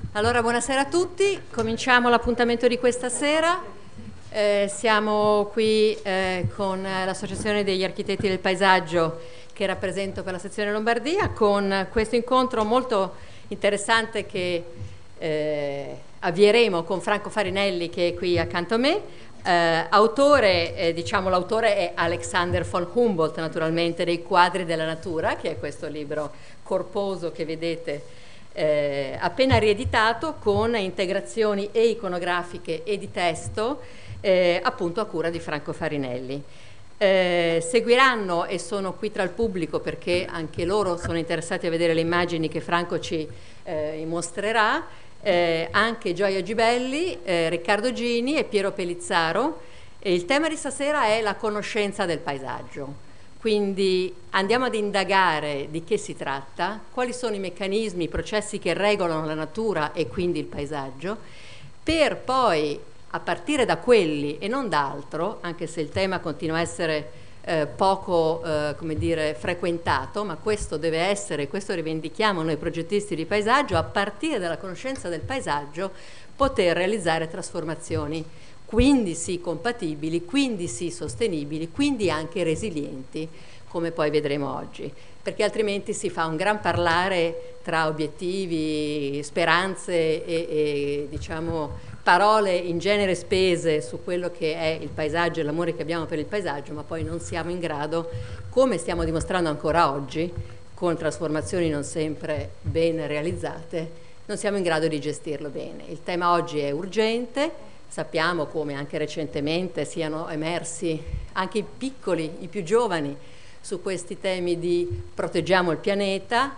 Allora, buonasera a tutti, cominciamo l'appuntamento di questa sera. Siamo qui con l'Associazione degli Architetti del Paesaggio che rappresento per la sezione Lombardia, con questo incontro molto interessante che avvieremo con Franco Farinelli, che è qui accanto a me. L'autore è Alexander von Humboldt, naturalmente, dei Quadri della Natura, che è questo libro corposo che vedete appena rieditato, con integrazioni e iconografiche e di testo, appunto a cura di Franco Farinelli. Seguiranno, e sono qui tra il pubblico perché anche loro sono interessati a vedere le immagini che Franco ci mostrerà, anche Gioia Gibelli, Riccardo Gini e Piero Pellizzaro. Il tema di stasera è la conoscenza del paesaggio. Quindi andiamo ad indagare di che si tratta, quali sono i meccanismi, i processi che regolano la natura e quindi il paesaggio, per poi, a partire da quelli e non da altro, anche se il tema continua a essere poco frequentato, ma questo deve essere, questo rivendichiamo noi progettisti di paesaggio, a partire dalla conoscenza del paesaggio poter realizzare trasformazioni, quindi sì compatibili, quindi sì sostenibili, quindi anche resilienti, come poi vedremo oggi, perché altrimenti si fa un gran parlare tra obiettivi, speranze e diciamo parole in genere spese su quello che è il paesaggio e l'amore che abbiamo per il paesaggio, ma poi non siamo in grado, come stiamo dimostrando ancora oggi, con trasformazioni non sempre ben realizzate, non siamo in grado di gestirlo bene. Il tema oggi è urgente. Sappiamo come anche recentemente siano emersi anche i piccoli, i più giovani, su questi temi di proteggiamo il pianeta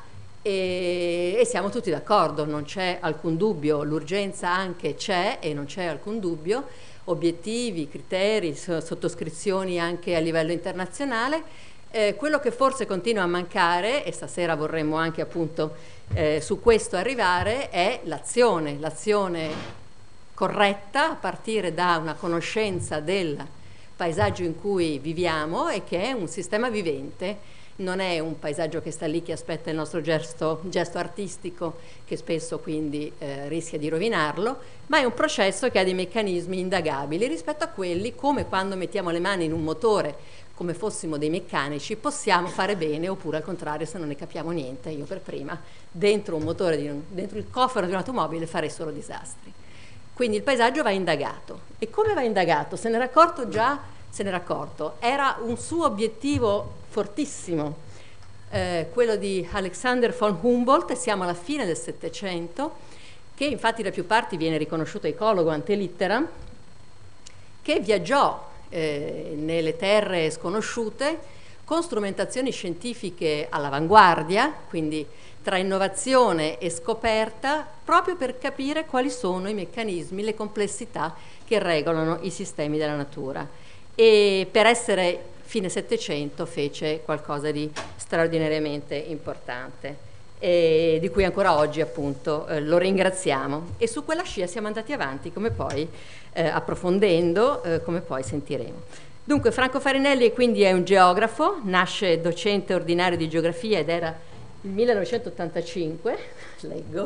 e siamo tutti d'accordo, non c'è alcun dubbio, l'urgenza anche c'è e non c'è alcun dubbio, obiettivi, criteri, sottoscrizioni anche a livello internazionale. Quello che forse continua a mancare, e stasera vorremmo anche appunto su questo arrivare, è l'azione corretta a partire da una conoscenza del paesaggio in cui viviamo e che è un sistema vivente, non è un paesaggio che sta lì che aspetta il nostro gesto artistico che spesso quindi rischia di rovinarlo, ma è un processo che ha dei meccanismi indagabili rispetto a quelli, come quando mettiamo le mani in un motore come fossimo dei meccanici, possiamo fare bene, oppure al contrario se non ne capiamo niente, io per prima, dentro un motore, dentro il cofano di un'automobile farei solo disastri. Quindi il paesaggio va indagato. E come va indagato? Se n'era accorto già, era un suo obiettivo fortissimo, quello di Alexander von Humboldt, e siamo alla fine del Settecento, che infatti da più parti viene riconosciuto ecologo ante litteram, che viaggiò nelle terre sconosciute con strumentazioni scientifiche all'avanguardia, quindi tra innovazione e scoperta, proprio per capire quali sono i meccanismi, le complessità che regolano i sistemi della natura. E per essere fine Settecento fece qualcosa di straordinariamente importante, e di cui ancora oggi appunto lo ringraziamo. E su quella scia siamo andati avanti, come poi approfondendo, come poi sentiremo. Dunque Franco Farinelli quindi è un geografo, nasce docente ordinario di geografia ed era il 1985, leggo,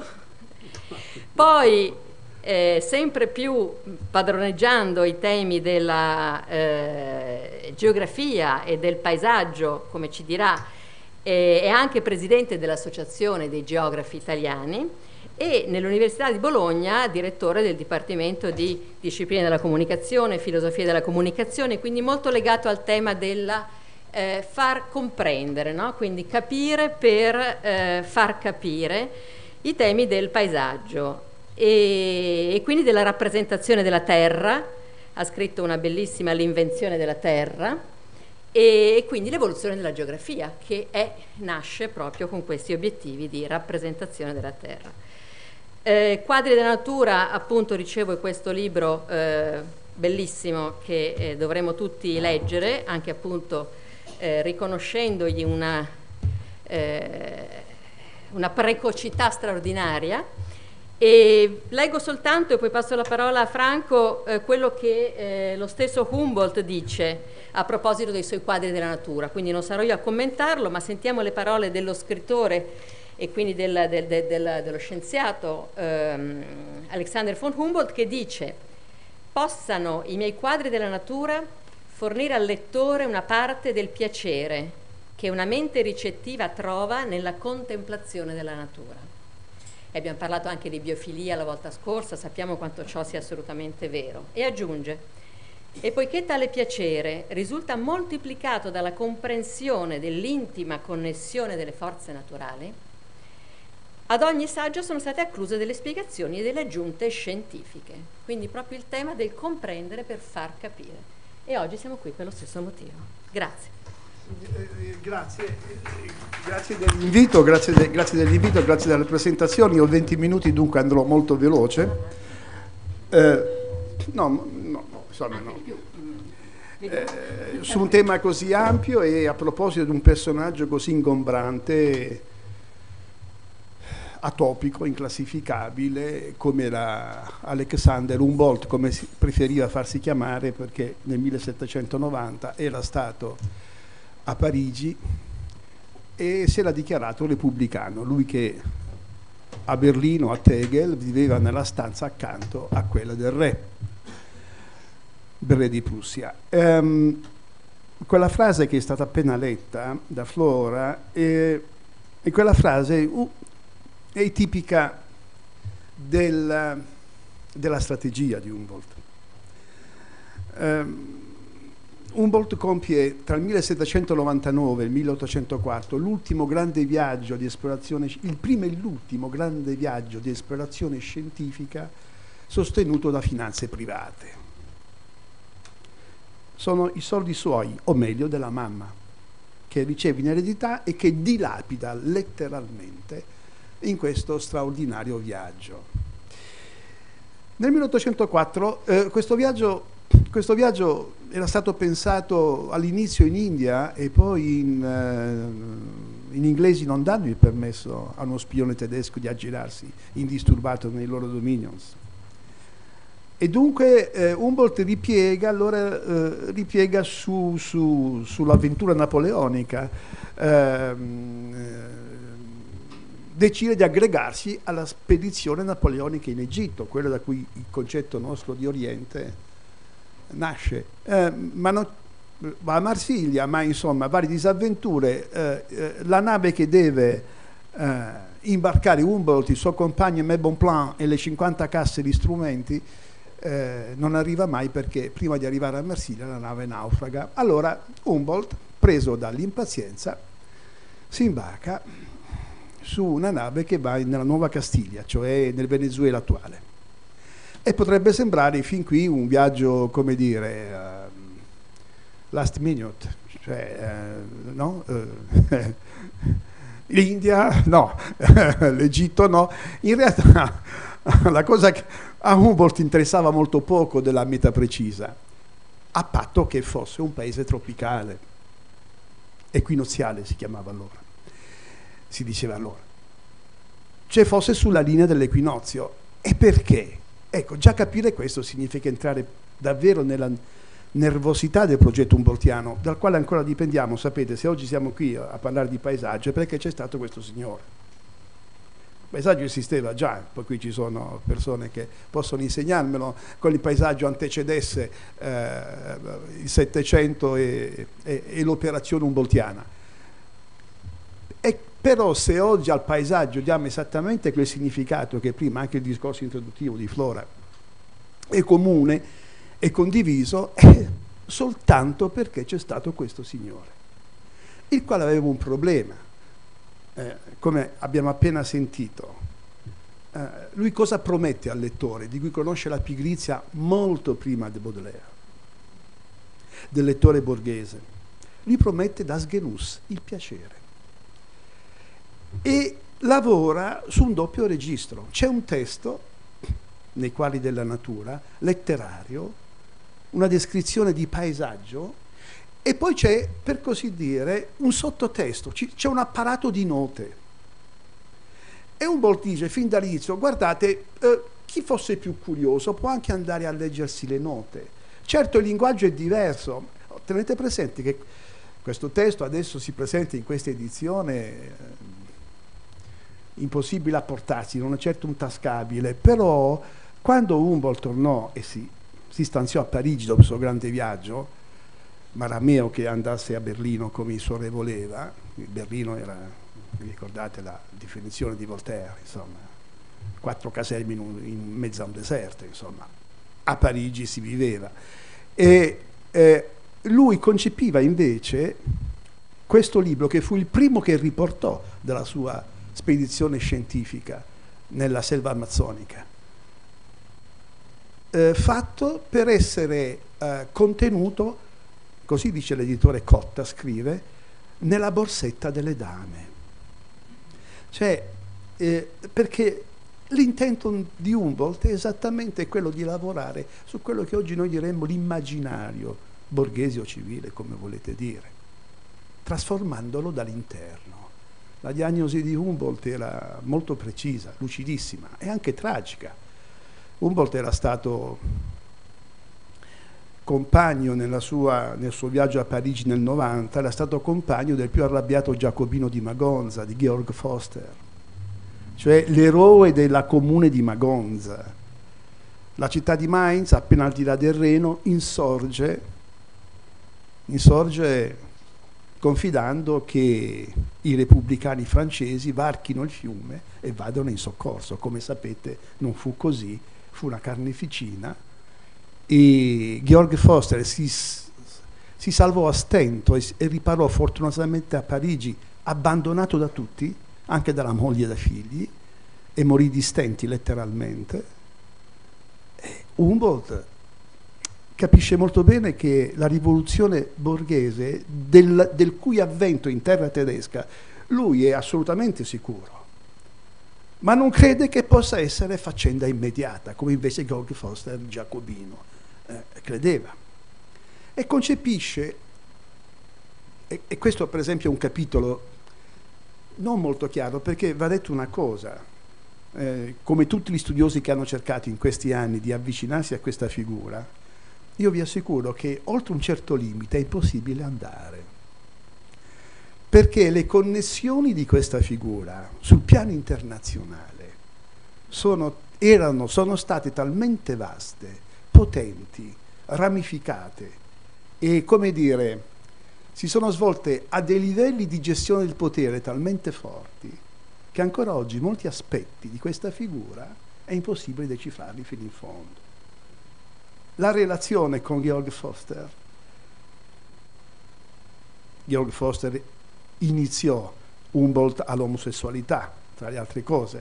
poi sempre più padroneggiando i temi della geografia e del paesaggio, come ci dirà, è anche presidente dell'Associazione dei Geografi Italiani e nell'Università di Bologna direttore del Dipartimento di Discipline della Comunicazione, Filosofia della Comunicazione, quindi molto legato al tema della far comprendere, no? Quindi capire per far capire i temi del paesaggio e quindi della rappresentazione della terra. Ha scritto una bellissima L'invenzione della terra e quindi l'evoluzione della geografia, che nasce proprio con questi obiettivi di rappresentazione della terra. Quadri della natura, appunto, ricevo, è questo libro bellissimo che dovremo tutti leggere, anche appunto riconoscendogli una precocità straordinaria. E leggo soltanto, e poi passo la parola a Franco, quello che lo stesso Humboldt dice a proposito dei suoi quadri della natura, quindi non sarò io a commentarlo, ma sentiamo le parole dello scrittore e quindi dello scienziato Alexander von Humboldt, che dice: possano i miei quadri della natura fornire al lettore una parte del piacere che una mente ricettiva trova nella contemplazione della natura. E abbiamo parlato anche di biofilia la volta scorsa, sappiamo quanto ciò sia assolutamente vero. E aggiunge: e poiché tale piacere risulta moltiplicato dalla comprensione dell'intima connessione delle forze naturali, ad ogni saggio sono state accluse delle spiegazioni e delle aggiunte scientifiche. Quindi proprio il tema del comprendere per far capire. E oggi siamo qui per lo stesso motivo. Grazie. Grazie dell'invito, grazie delle presentazioni. Ho 20 minuti, dunque andrò molto veloce. Su un tema così ampio e a proposito di un personaggio così ingombrante, atopico, inclassificabile, come era Alexander Humboldt, come preferiva farsi chiamare, perché nel 1790 era stato a Parigi e si era dichiarato repubblicano, lui che a Berlino, a Tegel, viveva nella stanza accanto a quella del re di Prussia. Quella frase che è stata appena letta da Flora, e quella frase è tipica della strategia di Humboldt. Humboldt compie tra il 1799 e il 1804 l'ultimo grande viaggio di esplorazione, il primo e l'ultimo grande viaggio di esplorazione scientifica sostenuto da finanze private. Sono i soldi suoi, o meglio della mamma, che riceve in eredità e che dilapida letteralmente in questo straordinario viaggio. Nel 1804 questo viaggio era stato pensato all'inizio in India e poi in inglesi non danno il permesso a uno spione tedesco di aggirarsi indisturbato nei loro dominions. E dunque Humboldt ripiega sull'avventura napoleonica, decide di aggregarsi alla spedizione napoleonica in Egitto, quello da cui il concetto nostro di Oriente nasce. Va a Marsiglia, ma insomma varie disavventure. La nave che deve imbarcare Humboldt, il suo compagno Aimé Bonpland e le 50 casse di strumenti non arriva mai, perché prima di arrivare a Marsiglia la nave naufraga. Allora Humboldt, preso dall'impazienza, si imbarca su una nave che va nella Nuova Castiglia, cioè nel Venezuela attuale. E potrebbe sembrare fin qui un viaggio, come dire, last minute, cioè no? L'India no, l'Egitto no. In realtà la cosa che a Humboldt interessava molto poco della meta precisa, a patto che fosse un paese tropicale, equinoziale si chiamava allora, si diceva allora, cioè fosse sulla linea dell'equinozio. E perché? Ecco, già capire questo significa entrare davvero nella nervosità del progetto humboldtiano, dal quale ancora dipendiamo. Sapete, se oggi siamo qui a parlare di paesaggio è perché c'è stato questo signore. Il paesaggio esisteva già, poi qui ci sono persone che possono insegnarmelo, con il paesaggio antecedesse il Settecento e l'operazione humboldtiana. E però se oggi al paesaggio diamo esattamente quel significato che prima, anche il discorso introduttivo di Flora, è comune e condiviso, è soltanto perché c'è stato questo signore, il quale aveva un problema. Come abbiamo appena sentito, lui cosa promette al lettore, di cui conosce la pigrizia molto prima di Baudelaire, del lettore borghese? Lui promette das Genuss, il piacere, e lavora su un doppio registro. C'è un testo nei quadri della natura, letterario, una descrizione di paesaggio, e poi c'è, per così dire, un sottotesto, c'è un apparato di note. E Humboldt dice fin dall'inizio: guardate, chi fosse più curioso può anche andare a leggersi le note. Certo, il linguaggio è diverso. Tenete presente che questo testo adesso si presenta in questa edizione impossibile a portarsi, non è certo intascabile, però quando Humboldt tornò e si stanziò a Parigi dopo il suo grande viaggio, Marameo che andasse a Berlino come il suo re voleva, Berlino era, vi ricordate la definizione di Voltaire, insomma, 4 caserme in mezzo a un deserto, insomma, a Parigi si viveva. E lui concepiva invece questo libro, che fu il primo che riportò dalla sua spedizione scientifica nella selva amazzonica, fatto per essere contenuto, così dice l'editore Cotta, scrive, nella borsetta delle dame. Cioè, perché l'intento di Humboldt è esattamente quello di lavorare su quello che oggi noi diremmo l'immaginario borghese o civile, come volete dire, trasformandolo dall'interno. La diagnosi di Humboldt era molto precisa, lucidissima e anche tragica. Humboldt era stato compagno nel suo viaggio a Parigi nel 90, era stato compagno del più arrabbiato giacobino di Magonza, di Georg Foster, cioè l'eroe della comune di Magonza. La città di Mainz, appena al di là del Reno, insorge confidando che i repubblicani francesi varchino il fiume e vadano in soccorso. Come sapete non fu così, fu una carneficina e Georg Foster si salvò a stento e riparò fortunatamente a Parigi, abbandonato da tutti, anche dalla moglie e dai figli, e morì di stenti letteralmente. Humboldt capisce molto bene che la rivoluzione borghese, del cui avvento in terra tedesca, lui è assolutamente sicuro, ma non crede che possa essere faccenda immediata, come invece Georg Foster, giacobino, credeva. E concepisce, e questo per esempio è un capitolo non molto chiaro, perché va detto una cosa, come tutti gli studiosi che hanno cercato in questi anni di avvicinarsi a questa figura, io vi assicuro che oltre un certo limite è impossibile andare, perché le connessioni di questa figura sul piano internazionale sono state talmente vaste, potenti, ramificate e, come dire, si sono svolte a dei livelli di gestione del potere talmente forti che ancora oggi molti aspetti di questa figura è impossibile decifrarli fino in fondo. La relazione con Georg Foster iniziò Humboldt all'omosessualità, tra le altre cose,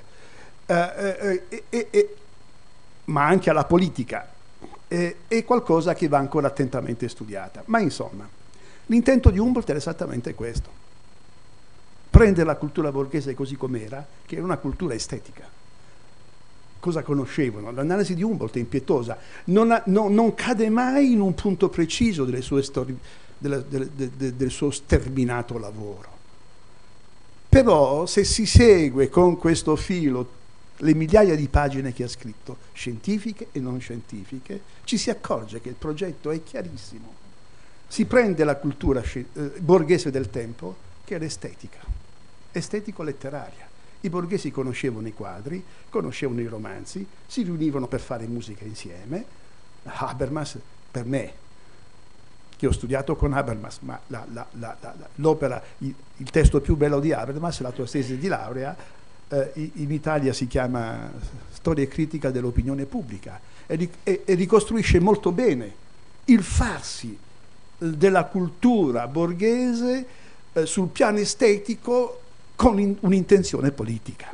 ma anche alla politica, è qualcosa che va ancora attentamente studiata. Ma insomma, l'intento di Humboldt era esattamente questo: prendere la cultura borghese così com'era, che era una cultura estetica. Cosa conoscevano? L'analisi di Humboldt è impietosa, non cade mai in un punto preciso delle sue storie, del suo sterminato lavoro. Però se si segue con questo filo le migliaia di pagine che ha scritto, scientifiche e non scientifiche, ci si accorge che il progetto è chiarissimo. Si prende la cultura borghese del tempo, che era estetica, estetico-letteraria. I borghesi conoscevano i quadri, conoscevano i romanzi, si riunivano per fare musica insieme. Habermas, per me, che ho studiato con Habermas, ma l'opera, il testo più bello di Habermas, la tua tesi di laurea, in Italia si chiama Storia e critica dell'opinione pubblica, e ricostruisce molto bene il farsi della cultura borghese sul piano estetico con un'intenzione politica.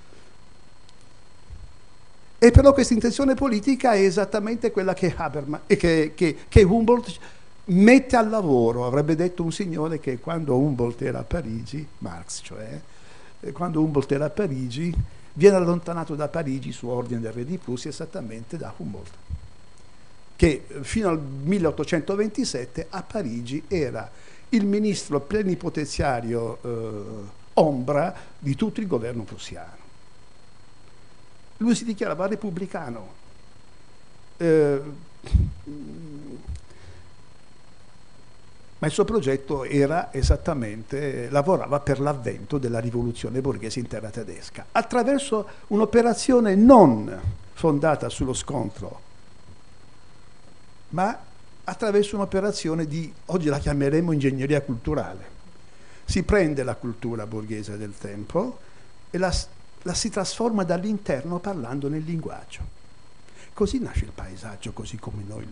E però questa intenzione politica è esattamente quella che Humboldt mette al lavoro. Avrebbe detto un signore che quando Humboldt era a Parigi, Marx cioè, quando Humboldt era a Parigi, viene allontanato da Parigi su ordine del re di Prussia esattamente da Humboldt, che fino al 1827 a Parigi era il ministro plenipotenziario ombra di tutto il governo prussiano. Lui si dichiarava repubblicano. Ma il suo progetto era esattamente, lavorava per l'avvento della rivoluzione borghese in terra tedesca, attraverso un'operazione non fondata sullo scontro, ma attraverso un'operazione di, oggi la chiameremo ingegneria culturale. Si prende la cultura borghese del tempo e la si trasforma dall'interno parlando nel linguaggio. Così nasce il paesaggio, così come noi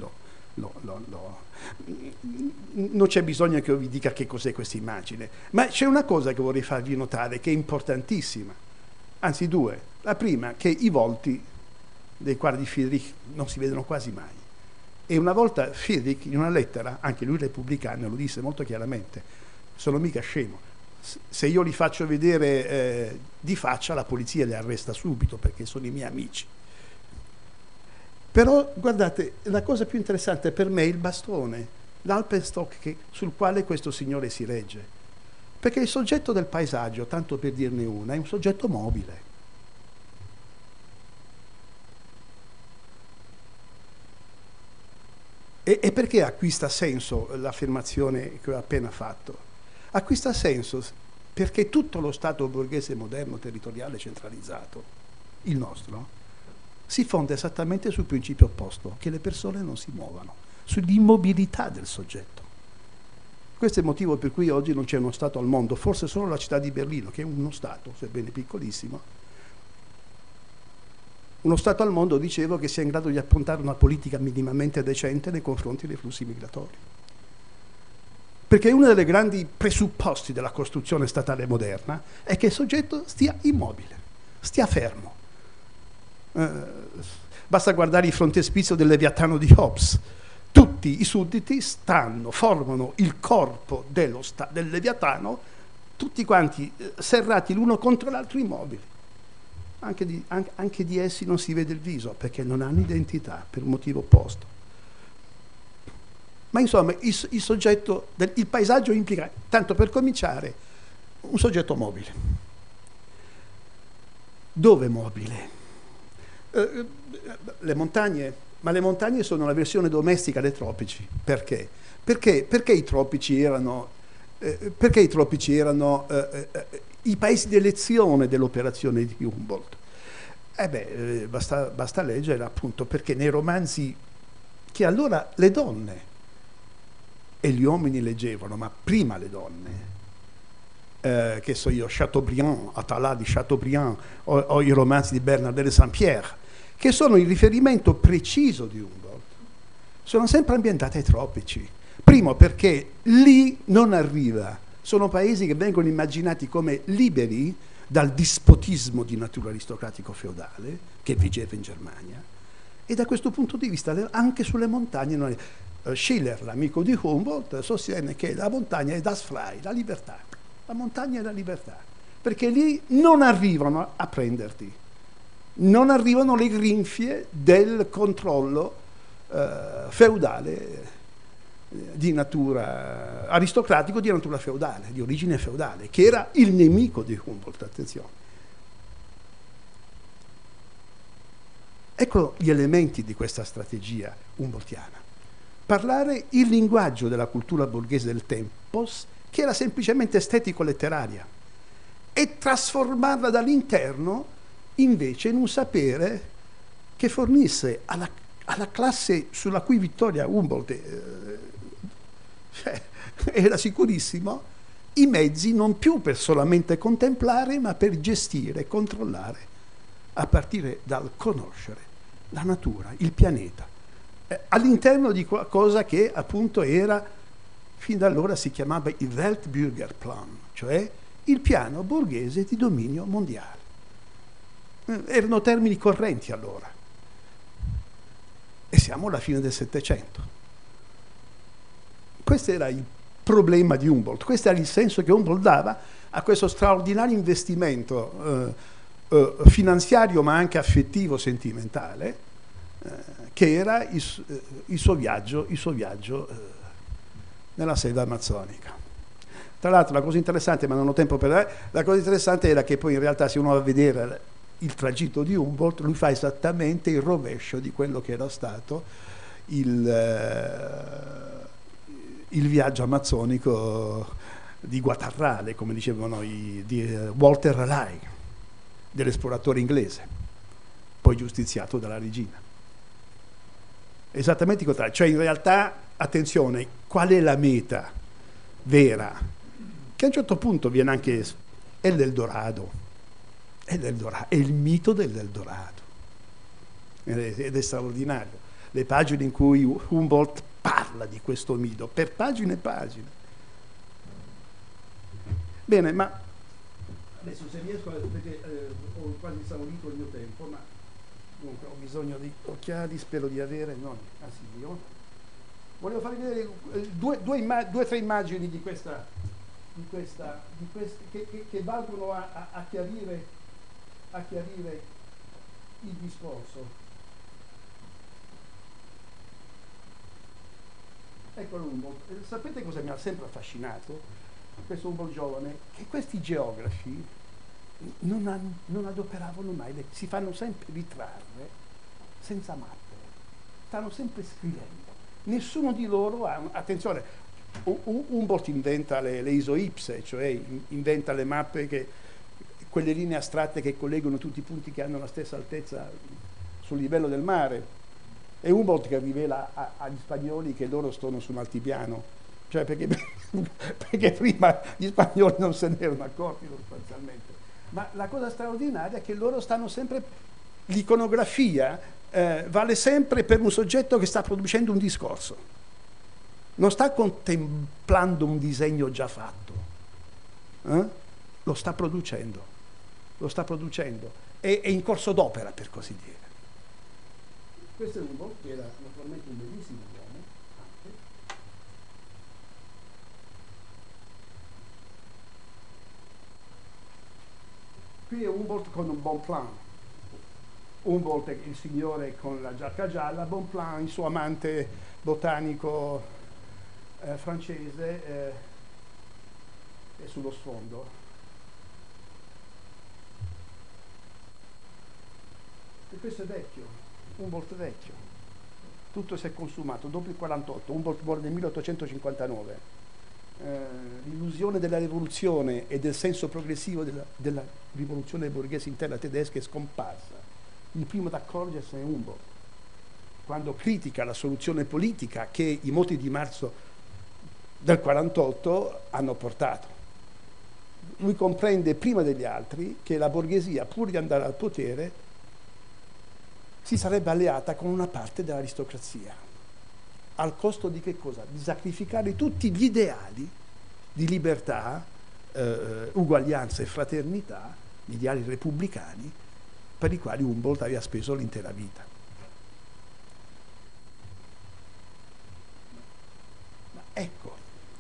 non c'è bisogno che io vi dica che cos'è questa immagine, ma c'è una cosa che vorrei farvi notare che è importantissima, anzi due. La prima, che i volti dei quadri di Friedrich non si vedono quasi mai. E una volta Friedrich, in una lettera, anche lui repubblicano, lo disse molto chiaramente: sono mica scemo, se io li faccio vedere di faccia, la polizia li arresta subito perché sono i miei amici. Però guardate, la cosa più interessante per me è il bastone, l'Alpenstock sul quale questo signore si regge, perché il soggetto del paesaggio, tanto per dirne una, è un soggetto mobile. E perché acquista senso l'affermazione che ho appena fatto? Acquista senso perché tutto lo Stato borghese moderno territoriale centralizzato, il nostro, si fonda esattamente sul principio opposto, che le persone non si muovano, sull'immobilità del soggetto. Questo è il motivo per cui oggi non c'è uno Stato al mondo, forse solo la città di Berlino, che è uno Stato, sebbene piccolissimo. Uno Stato al mondo, dicevo, che sia in grado di appuntare una politica minimamente decente nei confronti dei flussi migratori. Perché uno dei grandi presupposti della costruzione statale moderna è che il soggetto stia immobile, stia fermo. Basta guardare il frontespizio del Leviatano di Hobbes. Tutti i sudditi formano il corpo del Leviatano, tutti quanti serrati l'uno contro l'altro, immobili. Anche di essi non si vede il viso perché non hanno identità, per un motivo opposto. Ma insomma il paesaggio implica, tanto per cominciare, un soggetto mobile. Dove mobile? Le montagne, ma le montagne sono la versione domestica dei tropici. Perché? Perché i tropici erano i paesi di elezione dell'operazione di Humboldt? Basta leggere, appunto, perché nei romanzi che allora le donne e gli uomini leggevano, ma prima le donne, che so io, Chateaubriand, Atala di Chateaubriand, o i romanzi di Bernardin de Saint-Pierre, che sono il riferimento preciso di Humboldt, sono sempre ambientati ai tropici. Primo, perché lì non arriva, sono paesi che vengono immaginati come liberi dal dispotismo di natura aristocratico-feudale che vigeva in Germania, e da questo punto di vista anche sulle montagne Schiller, l'amico di Humboldt, sostiene che la montagna è das frei, la libertà. La montagna è la libertà, perché lì non arrivano a prenderti, non arrivano le grinfie del controllo feudale di natura aristocratico, di natura feudale, di origine feudale, che era il nemico di Humboldt, attenzione. Ecco gli elementi di questa strategia humboldtiana. Parlare il linguaggio della cultura borghese del tempo, che era semplicemente estetico-letteraria, e trasformarla dall'interno invece in un sapere che fornisse alla classe sulla cui vittoria Humboldt era sicurissimo, i mezzi non più per solamente contemplare, ma per gestire, controllare, a partire dal conoscere la natura, il pianeta, all'interno di qualcosa che appunto era, fin da allora si chiamava il Weltbürgerplan, cioè il piano borghese di dominio mondiale. Erano termini correnti allora. E siamo alla fine del Settecento. Questo era il problema di Humboldt, questo era il senso che Humboldt dava a questo straordinario investimento finanziario ma anche affettivo, sentimentale, che era il suo viaggio nella selva amazzonica. Tra l'altro la cosa interessante, ma non ho tempo per la cosa interessante era che poi in realtà, se uno va a vedere il tragitto di Humboldt, lui fa esattamente il rovescio di quello che era stato il il viaggio amazzonico di Guatarrale, come dicevano di Walter Raleigh, dell'esploratore inglese, poi giustiziato dalla regina. Esattamente il contrario, cioè in realtà, attenzione, qual è la meta vera? Che a un certo punto viene anche, è l'Eldorado, è il mito dell'Eldorado, ed è straordinario. Le pagine in cui Humboldt parla di questo mito, per pagine e pagine. Bene, ma adesso se riesco, perché ho quasi esaurito il mio tempo, ma comunque ho bisogno di occhiali, spero di avere, non Asilio. Volevo farvi vedere due o tre immagini di queste, che valgono a chiarire il discorso. Eccolo Humboldt. Sapete cosa mi ha sempre affascinato? Questo Humboldt giovane, che questi geografi non adoperavano mai, si fanno sempre ritrarre senza mappe, stanno sempre scrivendo. Nessuno di loro ha, attenzione, Humboldt inventa le isoipse, cioè inventa le mappe, quelle linee astratte che collegano tutti i punti che hanno la stessa altezza sul livello del mare. È Humboldt che rivela agli spagnoli che loro sono su un altipiano, cioè perché prima gli spagnoli non se ne erano accorti sostanzialmente. Ma la cosa straordinaria è che loro stanno sempre, l'iconografia vale sempre per un soggetto che sta producendo un discorso, non sta contemplando un disegno già fatto, lo sta producendo, è in corso d'opera, per così dire. Questo è Humboldt, che era naturalmente un bellissimo uomo, anche. Qui è Humboldt con un Bonpland. Humboldt è il signore con la giacca gialla, Bonpland, il suo amante botanico francese, è sullo sfondo. E questo è vecchio. Humboldt vecchio, tutto si è consumato dopo il 48, Humboldt muore nel 1859, l'illusione della rivoluzione e del senso progressivo della rivoluzione borghese interna tedesca è scomparsa. Il primo ad accorgersene è Humboldt, quando critica la soluzione politica che i moti di marzo del 48 hanno portato. Lui comprende prima degli altri che la borghesia, pur di andare al potere, si sarebbe alleata con una parte dell'aristocrazia, al costo di che cosa? Di sacrificare tutti gli ideali di libertà, uguaglianza e fraternità, gli ideali repubblicani, per i quali Humboldt aveva speso l'intera vita. Ma ecco,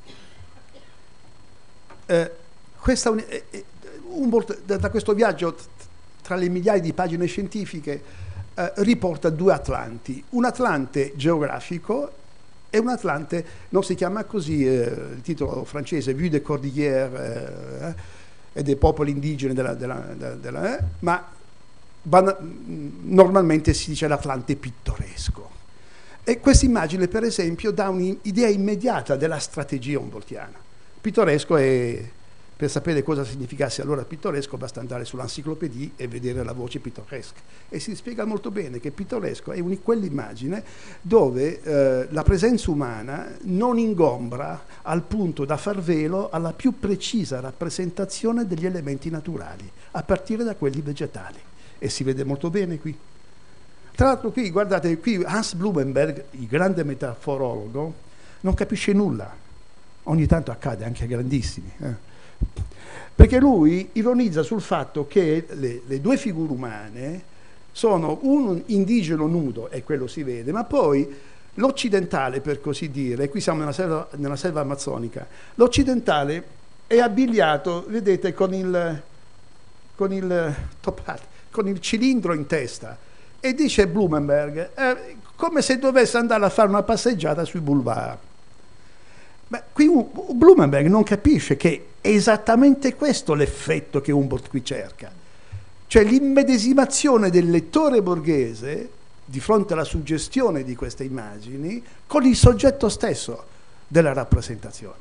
Humboldt da questo viaggio tra le migliaia di pagine scientifiche riporta due Atlanti, un Atlante geografico e un Atlante, non si chiama così il titolo francese, Vue des Cordillères e dei popoli indigeni ma normalmente si dice l'Atlante pittoresco. E questa immagine, per esempio, dà un'idea immediata della strategia humboldtiana. Pittoresco è, per sapere cosa significasse allora pittoresco, basta andare sull'enciclopedia e vedere la voce pittoresque. E si spiega molto bene che pittoresco è quell'immagine dove la presenza umana non ingombra al punto da far velo alla più precisa rappresentazione degli elementi naturali, a partire da quelli vegetali. E si vede molto bene qui. Tra l'altro qui, guardate, qui Hans Blumenberg, il grande metaforologo, non capisce nulla. Ogni tanto accade anche a grandissimi. Perché lui ironizza sul fatto che le due figure umane sono un indigeno nudo, e quello si vede, ma poi l'occidentale, per così dire, qui siamo nella selva amazzonica, l'occidentale è abbigliato, vedete, con il top hat, con il cilindro in testa, e dice Blumenberg, come se dovesse andare a fare una passeggiata sui boulevard. Beh, qui Blumenberg non capisce che è esattamente questo l'effetto che Humboldt qui cerca, cioè l'immedesimazione del lettore borghese di fronte alla suggestione di queste immagini con il soggetto stesso della rappresentazione.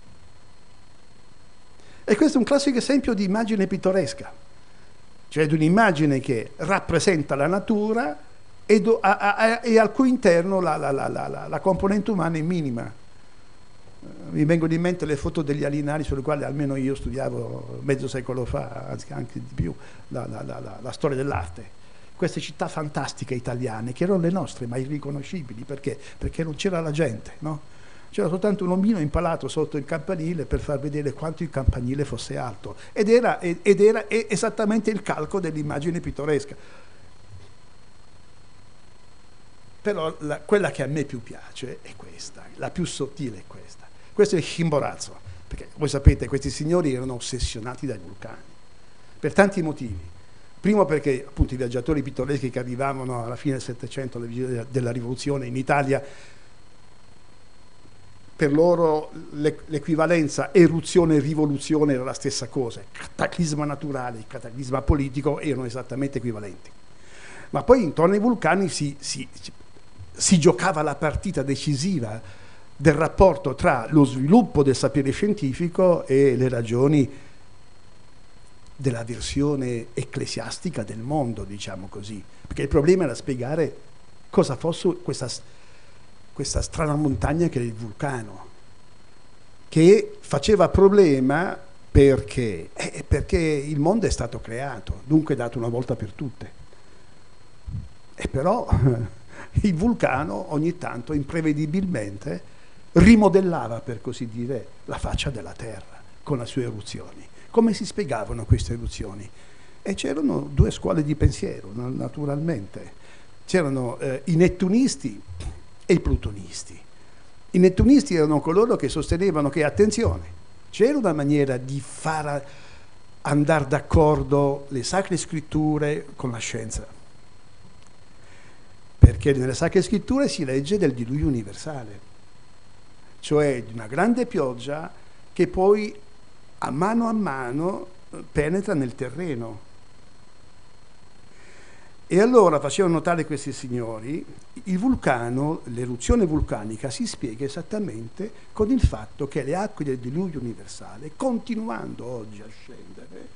E questo è un classico esempio di immagine pittoresca, cioè di un'immagine che rappresenta la natura e al cui interno la componente umana è minima. Mi vengono in mente le foto degli Alinari, sulle quali almeno io studiavo mezzo secolo fa, anzi anche di più, la storia dell'arte. Queste città fantastiche italiane, che erano le nostre, ma irriconoscibili, perché non c'era la gente, no? C'era soltanto un omino impalato sotto il campanile per far vedere quanto il campanile fosse alto, ed era esattamente il calco dell'immagine pittoresca. Però quella che a me più piace è questa, la più sottile è questa. Questo è il Chimborazo, perché voi sapete, questi signori erano ossessionati dai vulcani, per tanti motivi. Primo perché appunto i viaggiatori pittoreschi che arrivavano alla fine del Settecento, alla vigilia della Rivoluzione in Italia, per loro l'equivalenza eruzione e rivoluzione era la stessa cosa. Il cataclisma naturale, il cataclisma politico erano esattamente equivalenti. Ma poi intorno ai vulcani si giocava la partita decisiva del rapporto tra lo sviluppo del sapere scientifico e le ragioni della versione ecclesiastica del mondo, diciamo così. Perché il problema era spiegare cosa fosse questa strana montagna che è il vulcano, che faceva problema perché il mondo è stato creato, dunque dato una volta per tutte. E però il vulcano ogni tanto imprevedibilmente rimodellava, per così dire, la faccia della terra con le sue eruzioni. Come si spiegavano queste eruzioni? E c'erano due scuole di pensiero, naturalmente. C'erano i nettunisti e i plutonisti. I nettunisti erano coloro che sostenevano che, attenzione, c'era una maniera di far andare d'accordo le sacre scritture con la scienza, perché nelle sacre scritture si legge del diluvio universale, cioè di una grande pioggia che poi a mano penetra nel terreno. E allora facevano notare questi signori, il vulcano, l'eruzione vulcanica si spiega esattamente con il fatto che le acque del diluvio universale, continuando oggi a scendere,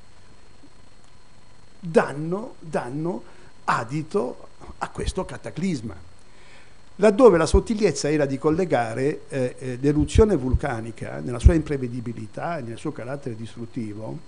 danno adito a questo cataclisma. Laddove la sottigliezza era di collegare l'eruzione vulcanica, nella sua imprevedibilità e nel suo carattere distruttivo,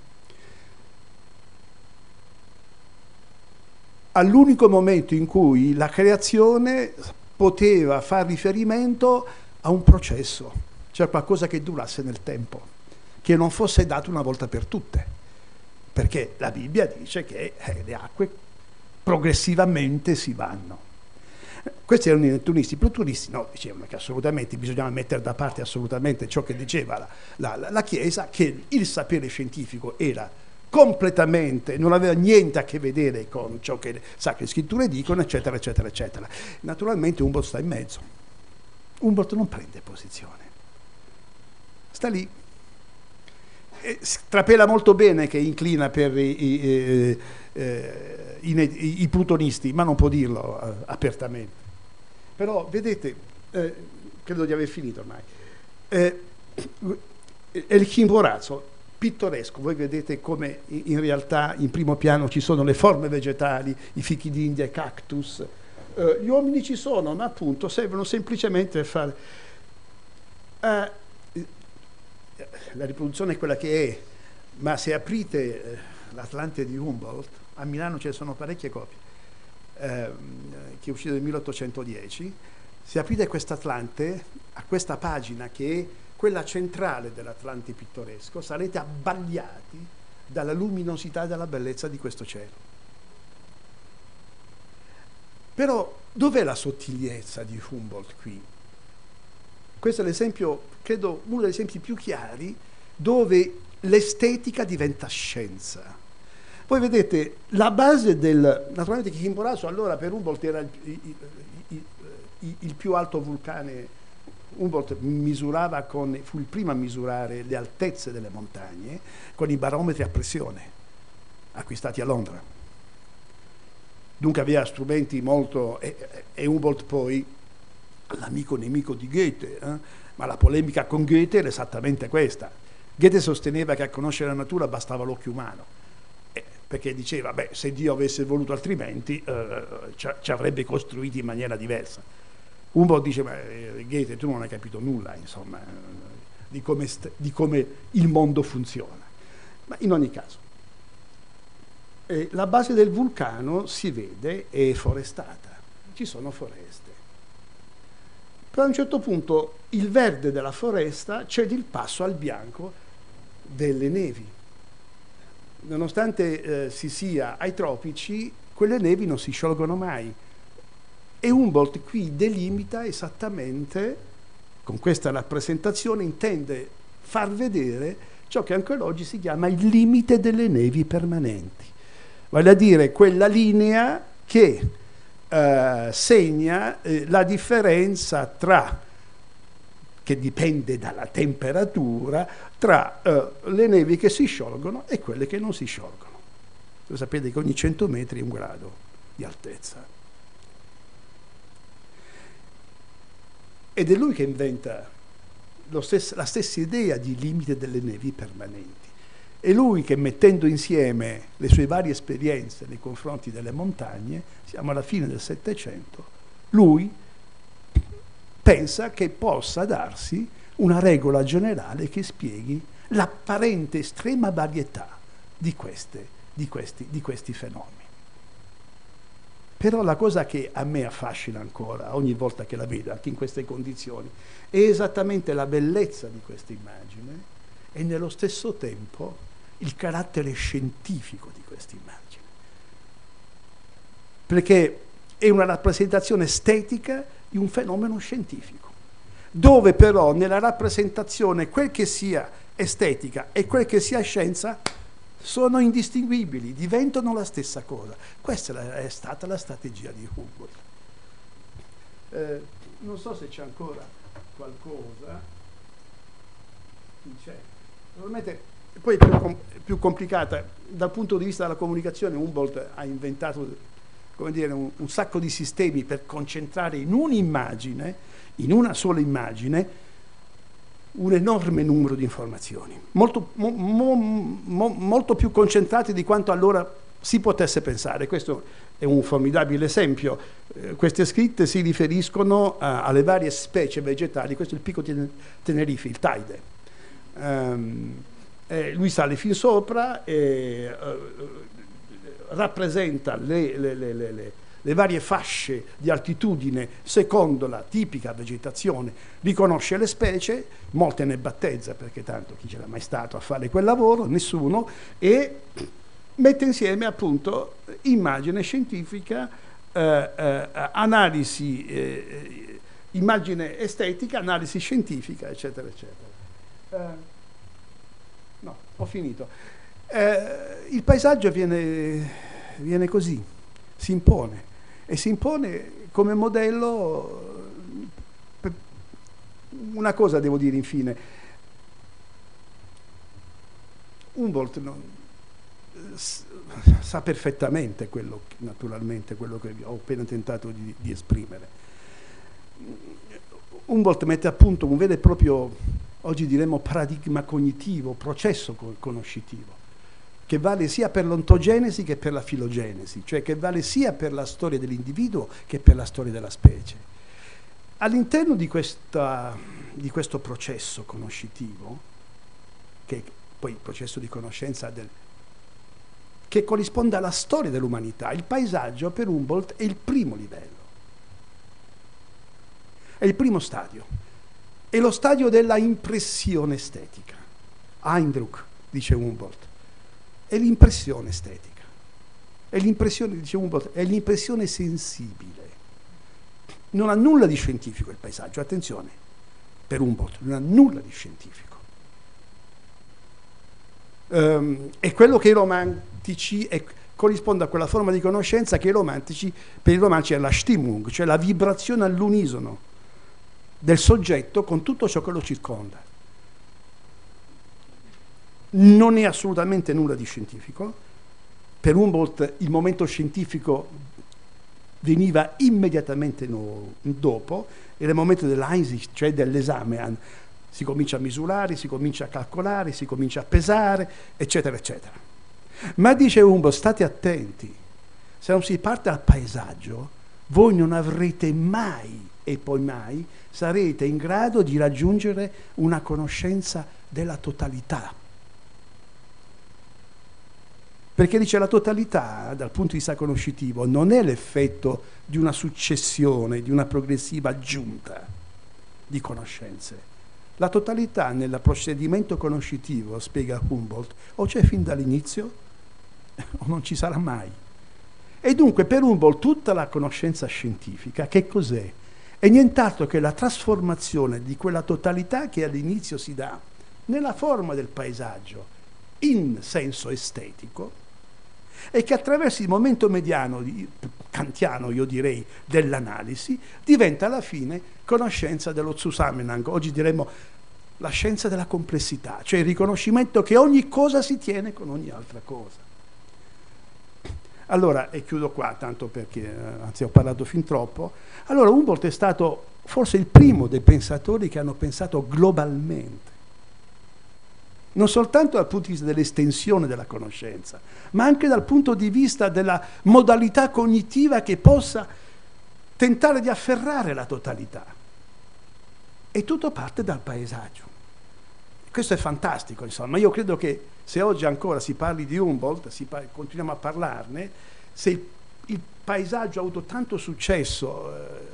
all'unico momento in cui la creazione poteva far riferimento a un processo, cioè qualcosa che durasse nel tempo, che non fosse dato una volta per tutte, perché la Bibbia dice che le acque progressivamente si vanno. Questi erano i nettunisti. I plutonisti no, dicevano che assolutamente bisognava mettere da parte assolutamente ciò che diceva la Chiesa, che il sapere scientifico era completamente, non aveva niente a che vedere con ciò che le sacre scritture dicono, eccetera, eccetera, eccetera. Naturalmente Humboldt sta in mezzo. Humboldt non prende posizione, sta lì. Trapela molto bene che inclina per i plutonisti, ma non può dirlo apertamente. Però vedete, credo di aver finito ormai, il Chimborazo pittoresco, voi vedete come in realtà in primo piano ci sono le forme vegetali, i fichi d'India, i cactus, gli uomini ci sono, ma appunto servono semplicemente a fare... la riproduzione è quella che è, ma se aprite l'Atlante di Humboldt, a Milano ce ne sono parecchie copie, che è uscito nel 1810, se aprite quest'Atlante, a questa pagina che è quella centrale dell'Atlante pittoresco, sarete abbagliati dalla luminosità e dalla bellezza di questo cielo. Però dov'è la sottigliezza di Humboldt qui? Questo è l'esempio, credo, uno degli esempi più chiari dove l'estetica diventa scienza. Voi vedete, la base naturalmente Chimborazo allora per Humboldt era il più alto vulcane. Humboldt fu il primo a misurare le altezze delle montagne con i barometri a pressione acquistati a Londra. Dunque aveva strumenti molto... E Humboldt poi, l'amico nemico di Goethe, Ma la polemica con Goethe era esattamente questa. Goethe sosteneva che a conoscere la natura bastava l'occhio umano, perché diceva, beh, se Dio avesse voluto altrimenti ci avrebbe costruiti in maniera diversa. Humboldt dice, ma Goethe, tu non hai capito nulla, insomma, di come il mondo funziona. Ma in ogni caso, la base del vulcano si vede è forestata, ci sono foreste. Però a un certo punto il verde della foresta cede il passo al bianco delle nevi. Nonostante si sia ai tropici, quelle nevi non si sciolgono mai. E Humboldt qui delimita esattamente, con questa rappresentazione, intende far vedere ciò che ancora oggi si chiama il limite delle nevi permanenti. Vale a dire quella linea che segna la differenza tra, che dipende dalla temperatura, tra le nevi che si sciolgono e quelle che non si sciolgono. Lo sapete che ogni 100 metri è un grado di altezza. Ed è lui che inventa la stessa idea di limite delle nevi permanenti. È lui che, mettendo insieme le sue varie esperienze nei confronti delle montagne, siamo alla fine del Settecento, lui pensa che possa darsi una regola generale che spieghi l'apparente estrema varietà di questi fenomeni. Però la cosa che a me affascina ancora, ogni volta che la vedo, anche in queste condizioni, è esattamente la bellezza di questa immagine e nello stesso tempo il carattere scientifico di questa immagine. Perché è una rappresentazione estetica di un fenomeno scientifico, dove però nella rappresentazione quel che sia estetica e quel che sia scienza sono indistinguibili, diventano la stessa cosa. Questa è stata la strategia di Humboldt. Non so se c'è ancora qualcosa. C'è. Probabilmente poi è più complicata. Dal punto di vista della comunicazione, Humboldt ha inventato, come dire, un sacco di sistemi per concentrare in un'immagine, in una sola immagine, un enorme numero di informazioni, molto più concentrate di quanto allora si potesse pensare. Questo è un formidabile esempio. Queste scritte si riferiscono alle varie specie vegetali. Questo è il picco Tenerife, il Teide. Lui sale fin sopra e rappresenta le varie fasce di altitudine secondo la tipica vegetazione, riconosce le specie, molte ne battezza perché tanto chi c'era mai stato a fare quel lavoro? Nessuno, e mette insieme appunto immagine scientifica, analisi, immagine estetica, analisi scientifica, eccetera, eccetera. No, ho finito. Il paesaggio viene così, si impone. E si impone come modello. Una cosa devo dire infine. Humboldt sa perfettamente naturalmente quello che ho appena tentato di esprimere. Humboldt mette a punto un vero e proprio, oggi diremmo, paradigma cognitivo, processo conoscitivo, che vale sia per l'ontogenesi che per la filogenesi, cioè che vale sia per la storia dell'individuo che per la storia della specie. All'interno di questo processo conoscitivo, che è poi il processo di conoscenza che corrisponde alla storia dell'umanità, il paesaggio per Humboldt è il primo livello, è il primo stadio, è lo stadio della impressione estetica. Eindruck, dice Humboldt. È l'impressione estetica, è l'impressione, dice Humboldt, è l'impressione sensibile. Non ha nulla di scientifico il paesaggio, attenzione, per Humboldt non ha nulla di scientifico. È quello che i romantici, corrisponde a quella forma di conoscenza che per i romantici è la Stimmung, cioè la vibrazione all'unisono del soggetto con tutto ciò che lo circonda. Non è assolutamente nulla di scientifico. Per Humboldt il momento scientifico veniva immediatamente dopo, era il momento dell'Einsicht, cioè dell'esame. Si comincia a misurare, si comincia a calcolare, si comincia a pesare, eccetera, eccetera. Ma dice Humboldt, state attenti, se non si parte dal paesaggio, voi non avrete mai, e poi mai, sarete in grado di raggiungere una conoscenza della totalità. Perché dice la totalità, dal punto di vista conoscitivo, non è l'effetto di una successione, di una progressiva aggiunta di conoscenze. La totalità nel procedimento conoscitivo, spiega Humboldt, o c'è fin dall'inizio o non ci sarà mai. E dunque per Humboldt tutta la conoscenza scientifica, che cos'è? È nient'altro che la trasformazione di quella totalità che all'inizio si dà nella forma del paesaggio, in senso estetico, e che attraverso il momento mediano, kantiano io direi, dell'analisi, diventa alla fine conoscenza dello Zusammenhang, oggi diremmo la scienza della complessità, cioè il riconoscimento che ogni cosa si tiene con ogni altra cosa. Allora, e chiudo qua, tanto perché, anzi ho parlato fin troppo, allora Humboldt è stato forse il primo dei pensatori che hanno pensato globalmente, non soltanto dal punto di vista dell'estensione della conoscenza, ma anche dal punto di vista della modalità cognitiva che possa tentare di afferrare la totalità. E tutto parte dal paesaggio. Questo è fantastico, insomma. Io credo che se oggi ancora si parli di Humboldt, continuiamo a parlarne, se il paesaggio ha avuto tanto successo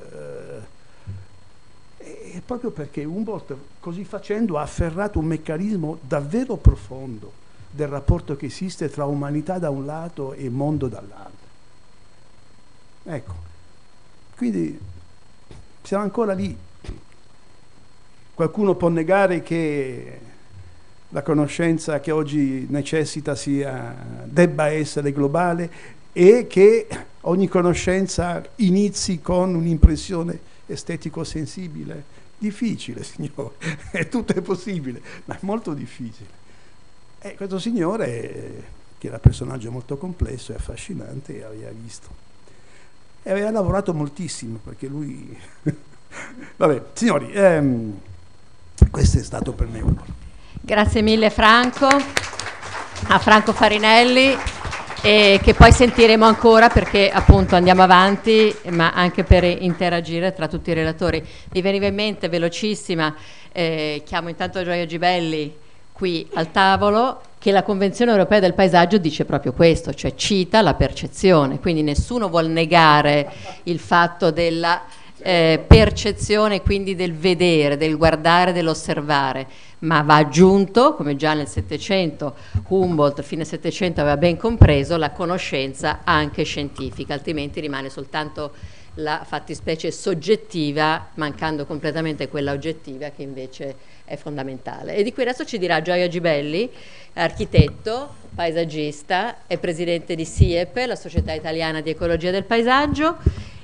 è proprio perché Humboldt, così facendo, ha afferrato un meccanismo davvero profondo del rapporto che esiste tra umanità da un lato e mondo dall'altro. Ecco, quindi siamo ancora lì. Qualcuno può negare che la conoscenza che oggi necessita debba essere globale e che ogni conoscenza inizi con un'impressione estetico-sensibile. Difficile, signore, tutto è possibile, ma è molto difficile. E questo signore, che era un personaggio molto complesso e affascinante, aveva visto. E aveva lavorato moltissimo, perché lui... Vabbè, signori, questo è stato per me un onore. Grazie mille Franco, a Franco Farinelli, che poi sentiremo ancora perché appunto andiamo avanti, ma anche per interagire tra tutti i relatori. Mi veniva in mente velocissima, chiamo intanto Gioia Gibelli qui al tavolo, che la Convenzione Europea del Paesaggio dice proprio questo, cioè cita la percezione, quindi nessuno vuol negare il fatto della percezione, quindi del vedere, del guardare, dell'osservare, ma va aggiunto, come già nel Settecento Humboldt, fine Settecento, aveva ben compreso, la conoscenza anche scientifica, altrimenti rimane soltanto la fattispecie soggettiva, mancando completamente quella oggettiva che invece è fondamentale. E di cui adesso ci dirà Gioia Gibelli, architetto, paesaggista, è presidente di SIEP, la Società Italiana di Ecologia del Paesaggio,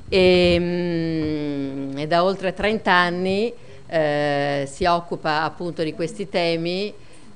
e da oltre 30 anni si occupa appunto di questi temi.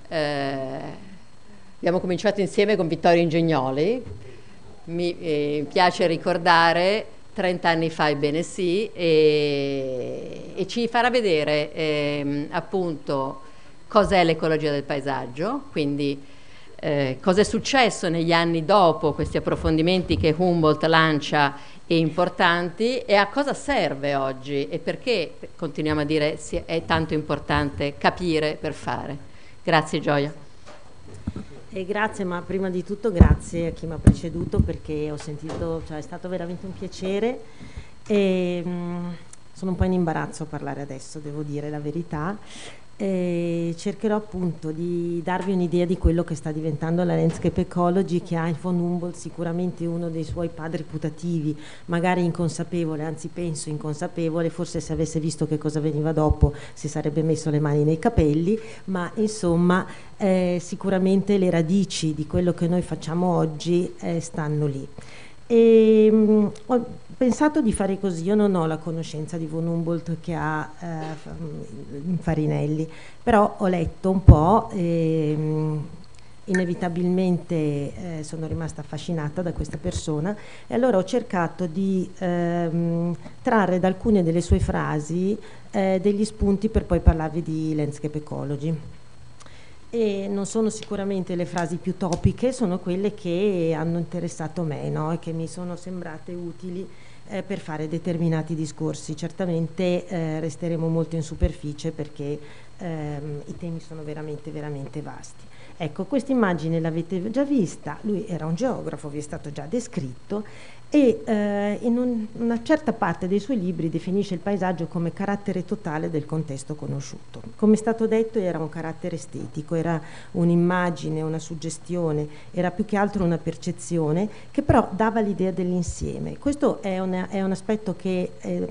Abbiamo cominciato insieme con Vittorio Ingegnoli, mi piace ricordare 30 anni fa, ebbene sì, e ci farà vedere appunto cos'è l'ecologia del paesaggio, quindi cosa è successo negli anni dopo questi approfondimenti che Humboldt lancia e importanti, e a cosa serve oggi e perché continuiamo a dire è tanto importante capire per fare. Grazie Gioia. Grazie, ma prima di tutto grazie a chi mi ha preceduto, perché ho sentito, cioè è stato veramente un piacere e sono un po' in imbarazzo a parlare adesso, devo dire la verità. Cercherò appunto di darvi un'idea di quello che sta diventando la landscape ecology, che ha in von Humboldt sicuramente uno dei suoi padri putativi, magari inconsapevole, anzi penso inconsapevole, forse se avesse visto che cosa veniva dopo si sarebbe messo le mani nei capelli, ma insomma sicuramente le radici di quello che noi facciamo oggi stanno lì. Ho pensato di fare così. Io non ho la conoscenza di von Humboldt che ha Farinelli, però ho letto un po', inevitabilmente sono rimasta affascinata da questa persona e allora ho cercato di trarre da alcune delle sue frasi degli spunti per poi parlarvi di landscape ecology. E non sono sicuramente le frasi più topiche, sono quelle che hanno interessato me, no? E che mi sono sembrate utili per fare determinati discorsi. Certamente resteremo molto in superficie perché i temi sono veramente veramente vasti. Ecco, questa immagine l'avete già vista, lui era un geografo, vi è stato già descritto, e in una certa parte dei suoi libri definisce il paesaggio come carattere totale del contesto conosciuto. Come è stato detto, era un carattere estetico, era un'immagine, una suggestione, era più che altro una percezione che però dava l'idea dell'insieme. Questo è un aspetto che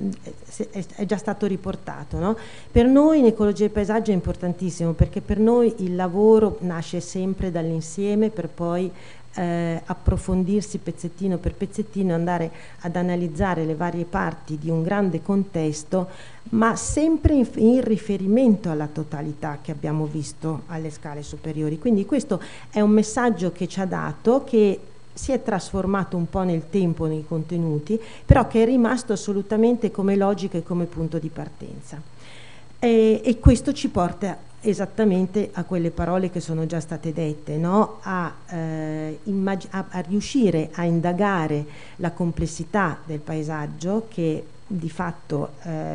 è già stato riportato, no? Per noi in ecologia e paesaggio è importantissimo perché per noi il lavoro nasce sempre dall'insieme per poi approfondirsi pezzettino per pezzettino, andare ad analizzare le varie parti di un grande contesto, ma sempre in riferimento alla totalità che abbiamo visto alle scale superiori. Quindi questo è un messaggio che ci ha dato, che si è trasformato un po' nel tempo nei contenuti, però che è rimasto assolutamente come logica e come punto di partenza. E questo ci porta esattamente a quelle parole che sono già state dette, no? a riuscire a indagare la complessità del paesaggio, che di fatto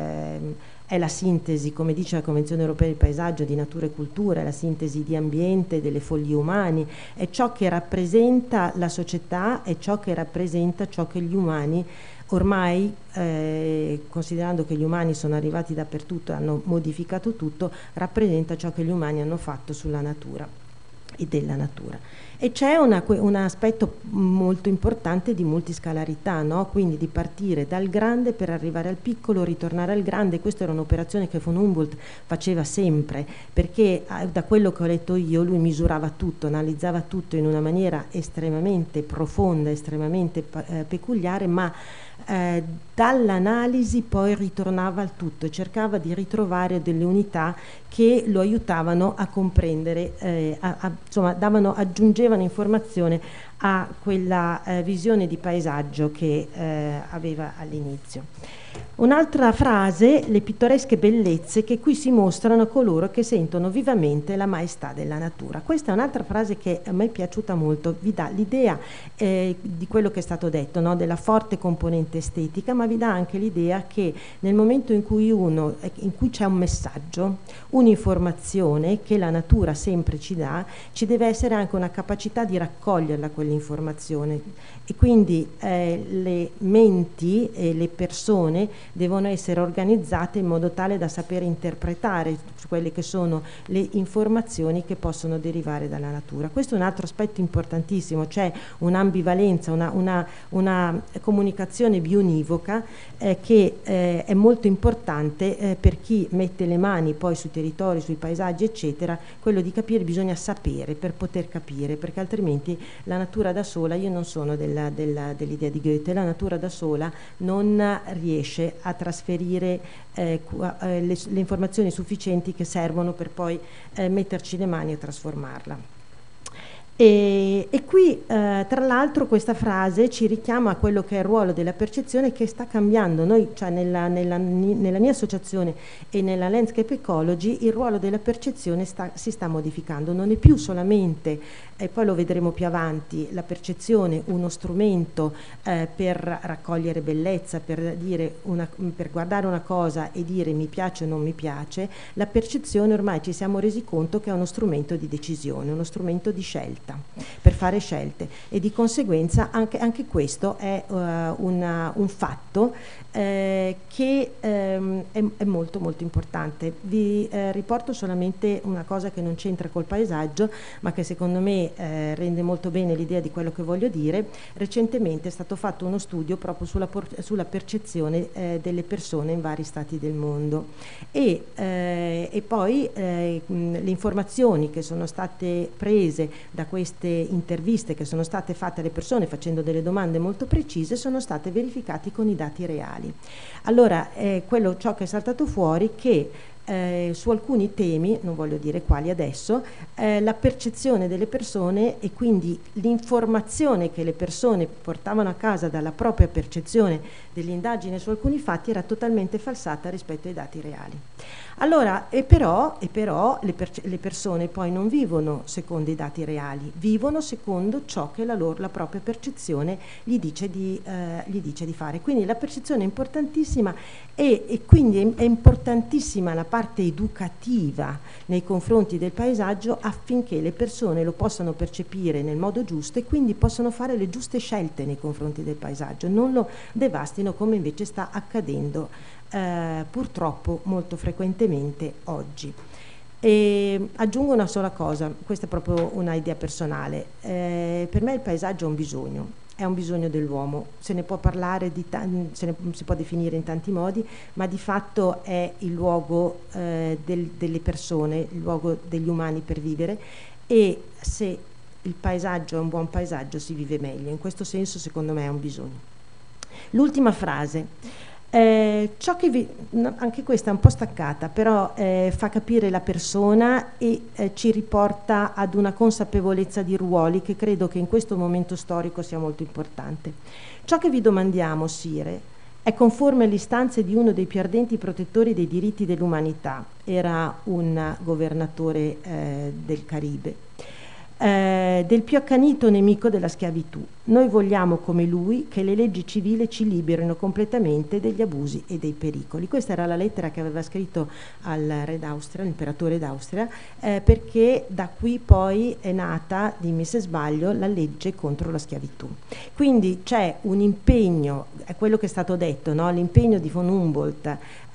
è la sintesi, come dice la Convenzione Europea del Paesaggio, di natura e cultura, è la sintesi di ambiente, delle fogli umani, è ciò che rappresenta la società, è ciò che rappresenta ciò che gli umani ormai, considerando che gli umani sono arrivati dappertutto e hanno modificato tutto, rappresenta ciò che gli umani hanno fatto sulla natura e della natura. E c'è un aspetto molto importante di multiscalarità, no? Quindi di partire dal grande per arrivare al piccolo, ritornare al grande. Questa era un'operazione che von Humboldt faceva sempre, perché da quello che ho letto io lui misurava tutto, analizzava tutto in una maniera estremamente profonda, estremamente peculiare, ma dall'analisi poi ritornava al tutto e cercava di delle unità che lo aiutavano a comprendere, insomma aggiungevano informazione a quella visione di paesaggio che aveva all'inizio. Un'altra frase: le pittoresche bellezze che qui si mostrano a coloro che sentono vivamente la maestà della natura. Questa è un'altra frase che a me è piaciuta molto, vi dà l'idea di quello che è stato detto, no? Della forte componente estetica, ma vi dà anche l'idea che nel momento in cui c'è un messaggio, un'informazione che la natura sempre ci dà, ci deve essere anche una capacità di raccoglierla quell'informazione, e quindi le menti e le persone devono essere organizzate in modo tale da sapere interpretare quelle che sono le informazioni che possono derivare dalla natura. Questo è un altro aspetto importantissimo, c'è un'ambivalenza, una comunicazione bionivoca che è molto importante per chi mette le mani poi sui territori, sui paesaggi eccetera. Quello di capire, bisogna sapere per poter capire, perché altrimenti la natura da sola, io non sono dell'idea di Goethe, la natura da sola non riesce a trasferire le informazioni sufficienti che servono per poi metterci le mani e trasformarla. E qui tra l'altro questa frase ci richiama a quello che è il ruolo della percezione, che sta cambiando. Noi, cioè nella mia associazione e nella Landscape Ecology, il ruolo della percezione si sta modificando. Non è più solamente, e poi lo vedremo più avanti, la percezione uno strumento per raccogliere bellezza, per guardare una cosa e dire mi piace o non mi piace. La percezione ormai ci siamo resi conto che è uno strumento di decisione, uno strumento di scelta, per fare scelte, e di conseguenza anche questo è un fatto che è molto molto importante. Vi riporto solamente una cosa che non c'entra col paesaggio, ma che secondo me rende molto bene l'idea di quello che voglio dire. Recentemente è stato fatto uno studio proprio sulla percezione delle persone in vari stati del mondo, e poi le informazioni che sono state prese da queste interviste che sono state fatte alle persone facendo delle domande molto precise sono state verificate con i dati reali. Allora ciò che è saltato fuori, che su alcuni temi, non voglio dire quali adesso, la percezione delle persone e quindi l'informazione che le persone portavano a casa dalla propria percezione dell'indagine su alcuni fatti era totalmente falsata rispetto ai dati reali. Allora, però le persone poi non vivono secondo i dati reali, vivono secondo ciò che la propria percezione gli dice di fare. Quindi la percezione è importantissima e quindi è importantissima la parte educativa nei confronti del paesaggio affinché le persone lo possano percepire nel modo giusto e quindi possano fare le giuste scelte nei confronti del paesaggio, non lo devastino come invece sta accadendo purtroppo molto frequentemente oggi. E aggiungo una sola cosa, questa è proprio una idea personale. Per me il paesaggio è un bisogno dell'uomo, se ne può parlare, si può definire in tanti modi, ma di fatto è il luogo delle persone, il luogo degli umani per vivere, e se il paesaggio è un buon paesaggio si vive meglio. In questo senso secondo me è un bisogno. L'ultima frase. Anche questa è un po' staccata, però fa capire la persona e ci riporta ad una consapevolezza di ruoli che credo che in questo momento storico sia molto importante. Ciò che vi domandiamo, Sire, è conforme alle istanze di uno dei più ardenti protettori dei diritti dell'umanità, era un governatore del Caribe, del più accanito nemico della schiavitù. Noi vogliamo, come lui, che le leggi civili ci liberino completamente degli abusi e dei pericoli. Questa era la lettera che aveva scritto al re d'Austria, all'imperatore d'Austria, perché da qui poi è nata, dimmi se sbaglio, la legge contro la schiavitù. Quindi c'è un impegno, è quello che è stato detto, no? L'impegno di von Humboldt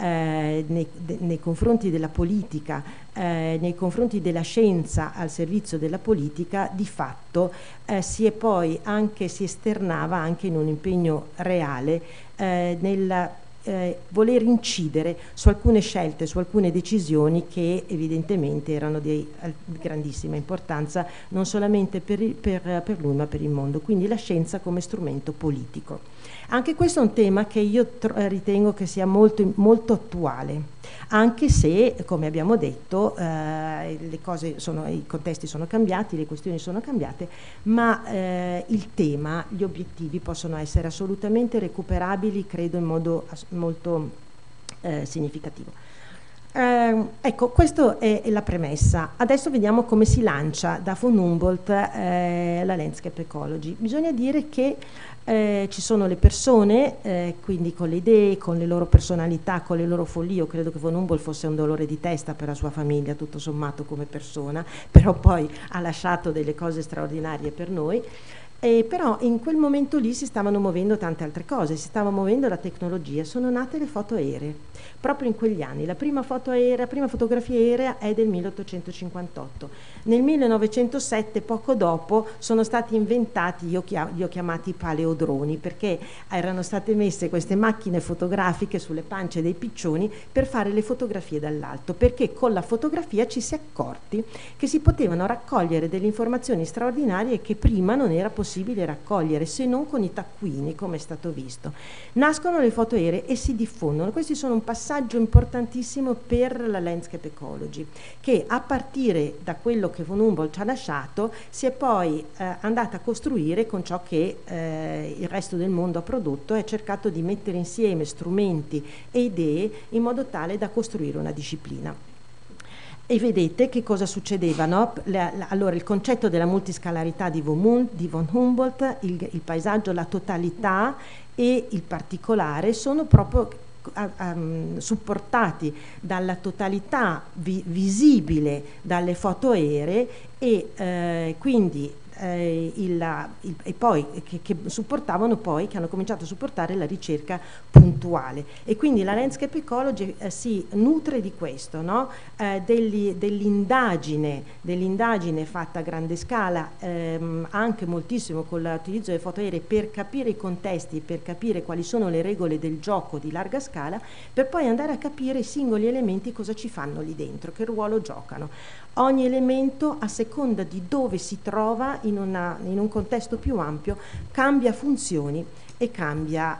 nei confronti della politica, nei confronti della scienza al servizio della politica, di fatto si esternava anche in un impegno reale nel voler incidere su alcune scelte, su alcune decisioni che evidentemente erano di grandissima importanza non solamente per lui ma per il mondo, quindi la scienza come strumento politico. Anche questo è un tema che io ritengo che sia molto, molto attuale, anche se, come abbiamo detto, i contesti sono cambiati, le questioni sono cambiate, ma il tema, gli obiettivi possono essere assolutamente recuperabili, credo in modo molto significativo. Ecco, questa è la premessa. Adesso vediamo come si lancia da von Humboldt la landscape ecology. Bisogna dire che ci sono le persone, quindi con le idee, con le loro personalità, con le loro follie. Io credo che von Humboldt fosse un dolore di testa per la sua famiglia, tutto sommato come persona, però poi ha lasciato delle cose straordinarie per noi. Però in quel momento lì si stavano muovendo tante altre cose, si stava muovendo la tecnologia, sono nate le foto aeree. Proprio in quegli anni la prima fotografia aerea è del 1858. Nel 1907, poco dopo, sono stati inventati, li ho chiamati paleodroni, perché erano state messe queste macchine fotografiche sulle pance dei piccioni per fare le fotografie dall'alto, perché con la fotografia ci si è accorti che si potevano raccogliere delle informazioni straordinarie che prima non era possibile raccogliere, se non con i taccuini, come è stato visto. Nascono le foto aeree e si diffondono. Questi sono un passaggio importantissimo per la landscape ecology, che a partire da quello che von Humboldt ci ha lasciato si è poi andata a costruire con ciò che il resto del mondo ha prodotto e ha cercato di mettere insieme strumenti e idee in modo tale da costruire una disciplina. E vedete che cosa succedeva, no? Allora il concetto della multiscalarità di von Humboldt, il paesaggio, la totalità e il particolare sono proprio supportati dalla totalità visibile dalle foto aeree e quindi e poi che supportavano poi, che hanno cominciato a supportare la ricerca puntuale, e quindi la landscape ecology si nutre di questo, no? Dell'indagine fatta a grande scala, anche moltissimo con l'utilizzo delle foto aeree per capire i contesti, per capire quali sono le regole del gioco di larga scala, per poi andare a capire i singoli elementi cosa ci fanno lì dentro, che ruolo giocano. Ogni elemento, a seconda di dove si trova in un contesto più ampio, cambia funzioni e cambia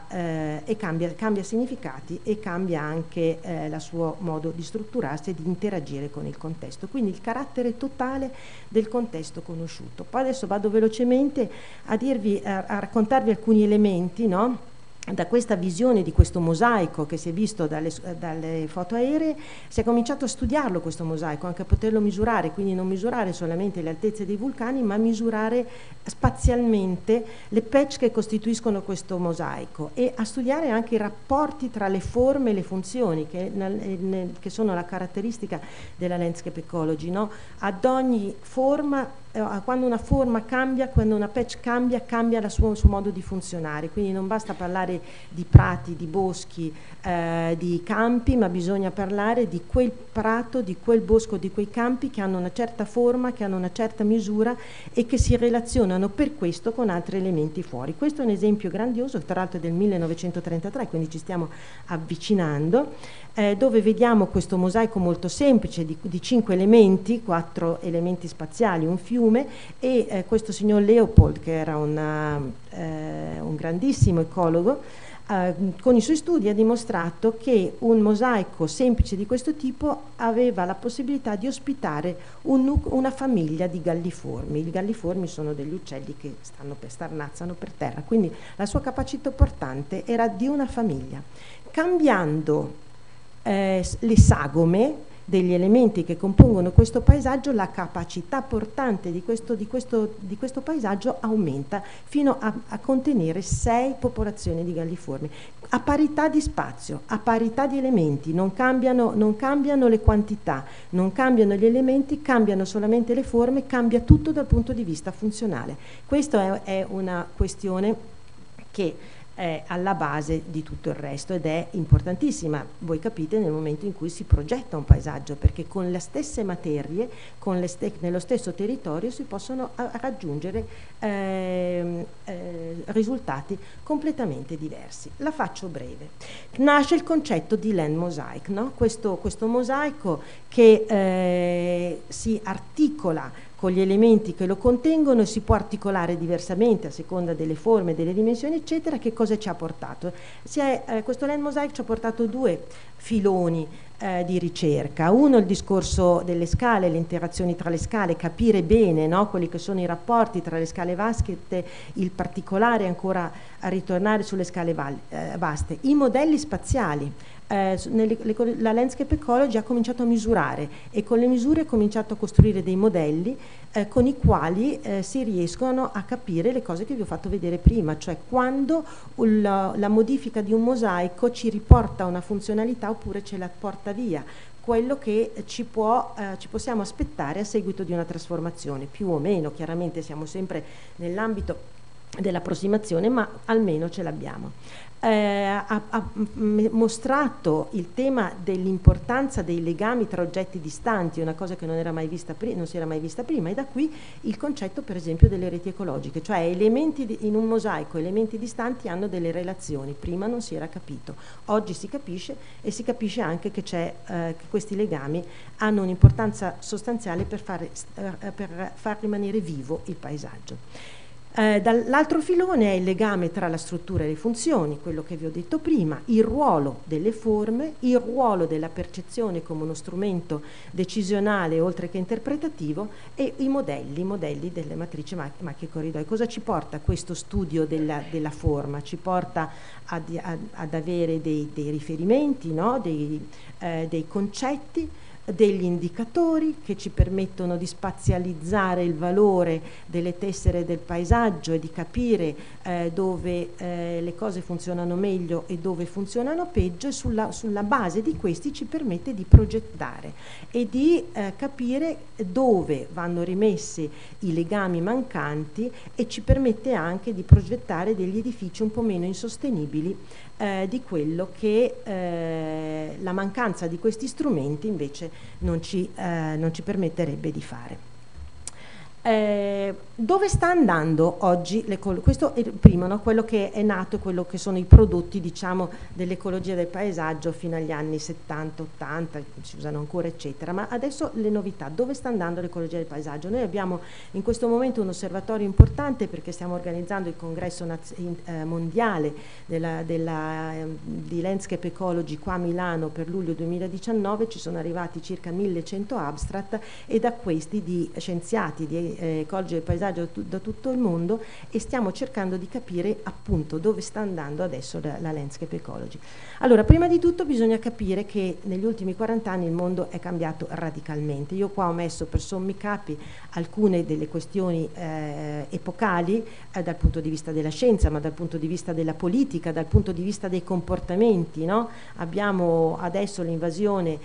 significati e cambia anche il suo modo di strutturarsi e di interagire con il contesto. Quindi il carattere totale del contesto conosciuto. Poi adesso vado velocemente a raccontarvi alcuni elementi, no? Da questa visione di questo mosaico che si è visto dalle foto aeree, si è cominciato a studiarlo questo mosaico, anche a poterlo misurare, quindi non misurare solamente le altezze dei vulcani, ma misurare spazialmente le patch che costituiscono questo mosaico e a studiare anche i rapporti tra le forme e le funzioni, che sono la caratteristica della landscape ecology, no? Ad ogni forma, quando una forma cambia, quando una patch cambia, cambia il suo modo di funzionare, quindi non basta parlare di prati, di boschi, di campi, ma bisogna parlare di quel prato, di quel bosco, di quei campi che hanno una certa forma, che hanno una certa misura e che si relazionano per questo con altri elementi fuori. Questo è un esempio grandioso, tra l'altro del 1933, quindi ci stiamo avvicinando, dove vediamo questo mosaico molto semplice di 5 elementi, 4 elementi spaziali, un fiume e questo signor Leopold, che era un grandissimo ecologo, con i suoi studi ha dimostrato che un mosaico semplice di questo tipo aveva la possibilità di ospitare una famiglia di galliformi. I galliformi sono degli uccelli che starnazzano per terra, quindi la sua capacità portante era di una famiglia. Cambiando le sagome degli elementi che compongono questo paesaggio, la capacità portante di questo paesaggio aumenta fino a contenere 6 popolazioni di galliformi. A parità di spazio, a parità di elementi, non cambiano le quantità, non cambiano gli elementi, cambiano solamente le forme, cambia tutto dal punto di vista funzionale. Questa è una questione che è alla base di tutto il resto ed è importantissima, voi capite, nel momento in cui si progetta un paesaggio, perché con le stesse materie, nello stesso territorio si possono raggiungere risultati completamente diversi. La faccio breve. Nasce il concetto di land mosaic, no? Questo mosaico che si articola con gli elementi che lo contengono e si può articolare diversamente a seconda delle forme, delle dimensioni, eccetera. Che cosa ci ha portato? Questo land mosaic ci ha portato 2 filoni di ricerca. Uno, il discorso delle scale, le interazioni tra le scale, capire bene, no, quelli che sono i rapporti tra le scale vaste, il particolare ancora a ritornare sulle scale vaste. I modelli spaziali. La landscape ecology ha cominciato a misurare e con le misure ha cominciato a costruire dei modelli con i quali si riescono a capire le cose che vi ho fatto vedere prima, cioè quando la modifica di un mosaico ci riporta una funzionalità oppure ce la porta via, quello che ci possiamo aspettare a seguito di una trasformazione, più o meno, chiaramente siamo sempre nell'ambito dell'approssimazione, ma almeno ce l'abbiamo. Ha mostrato il tema dell'importanza dei legami tra oggetti distanti, una cosa che non si era mai vista prima, e da qui il concetto per esempio delle reti ecologiche, cioè in un mosaico elementi distanti hanno delle relazioni, prima non si era capito, oggi si capisce e si capisce anche che che questi legami hanno un'importanza sostanziale per far rimanere vivo il paesaggio. Dall'altro filone è il legame tra la struttura e le funzioni, quello che vi ho detto prima, il ruolo delle forme, il ruolo della percezione come uno strumento decisionale oltre che interpretativo e i modelli delle matrici macchie corridoi. Cosa ci porta questo studio della forma? Ci porta ad avere dei riferimenti, no? dei concetti, degli indicatori che ci permettono di spazializzare il valore delle tessere del paesaggio e di capire dove le cose funzionano meglio e dove funzionano peggio, e sulla base di questi ci permette di progettare e di capire dove vanno rimessi i legami mancanti e ci permette anche di progettare degli edifici un po' meno insostenibili di quello che la mancanza di questi strumenti invece non ci permetterebbe di fare. Dove sta andando oggi questo è il primo, no? Quello che è nato, quello che sono i prodotti, diciamo, dell'ecologia del paesaggio fino agli anni 70, 80, si usano ancora eccetera, ma adesso le novità, dove sta andando l'ecologia del paesaggio? Noi abbiamo in questo momento un osservatorio importante perché stiamo organizzando il congresso mondiale di Landscape Ecology qua a Milano per luglio 2019, ci sono arrivati circa 1100 abstract e da questi di scienziati di ecologia del paesaggio da tutto il mondo, e stiamo cercando di capire appunto dove sta andando adesso la landscape ecology. Allora, prima di tutto bisogna capire che negli ultimi 40 anni il mondo è cambiato radicalmente. Io qua ho messo per sommi capi alcune delle questioni epocali dal punto di vista della scienza, ma dal punto di vista della politica, dal punto di vista dei comportamenti, no? Abbiamo adesso l'invasione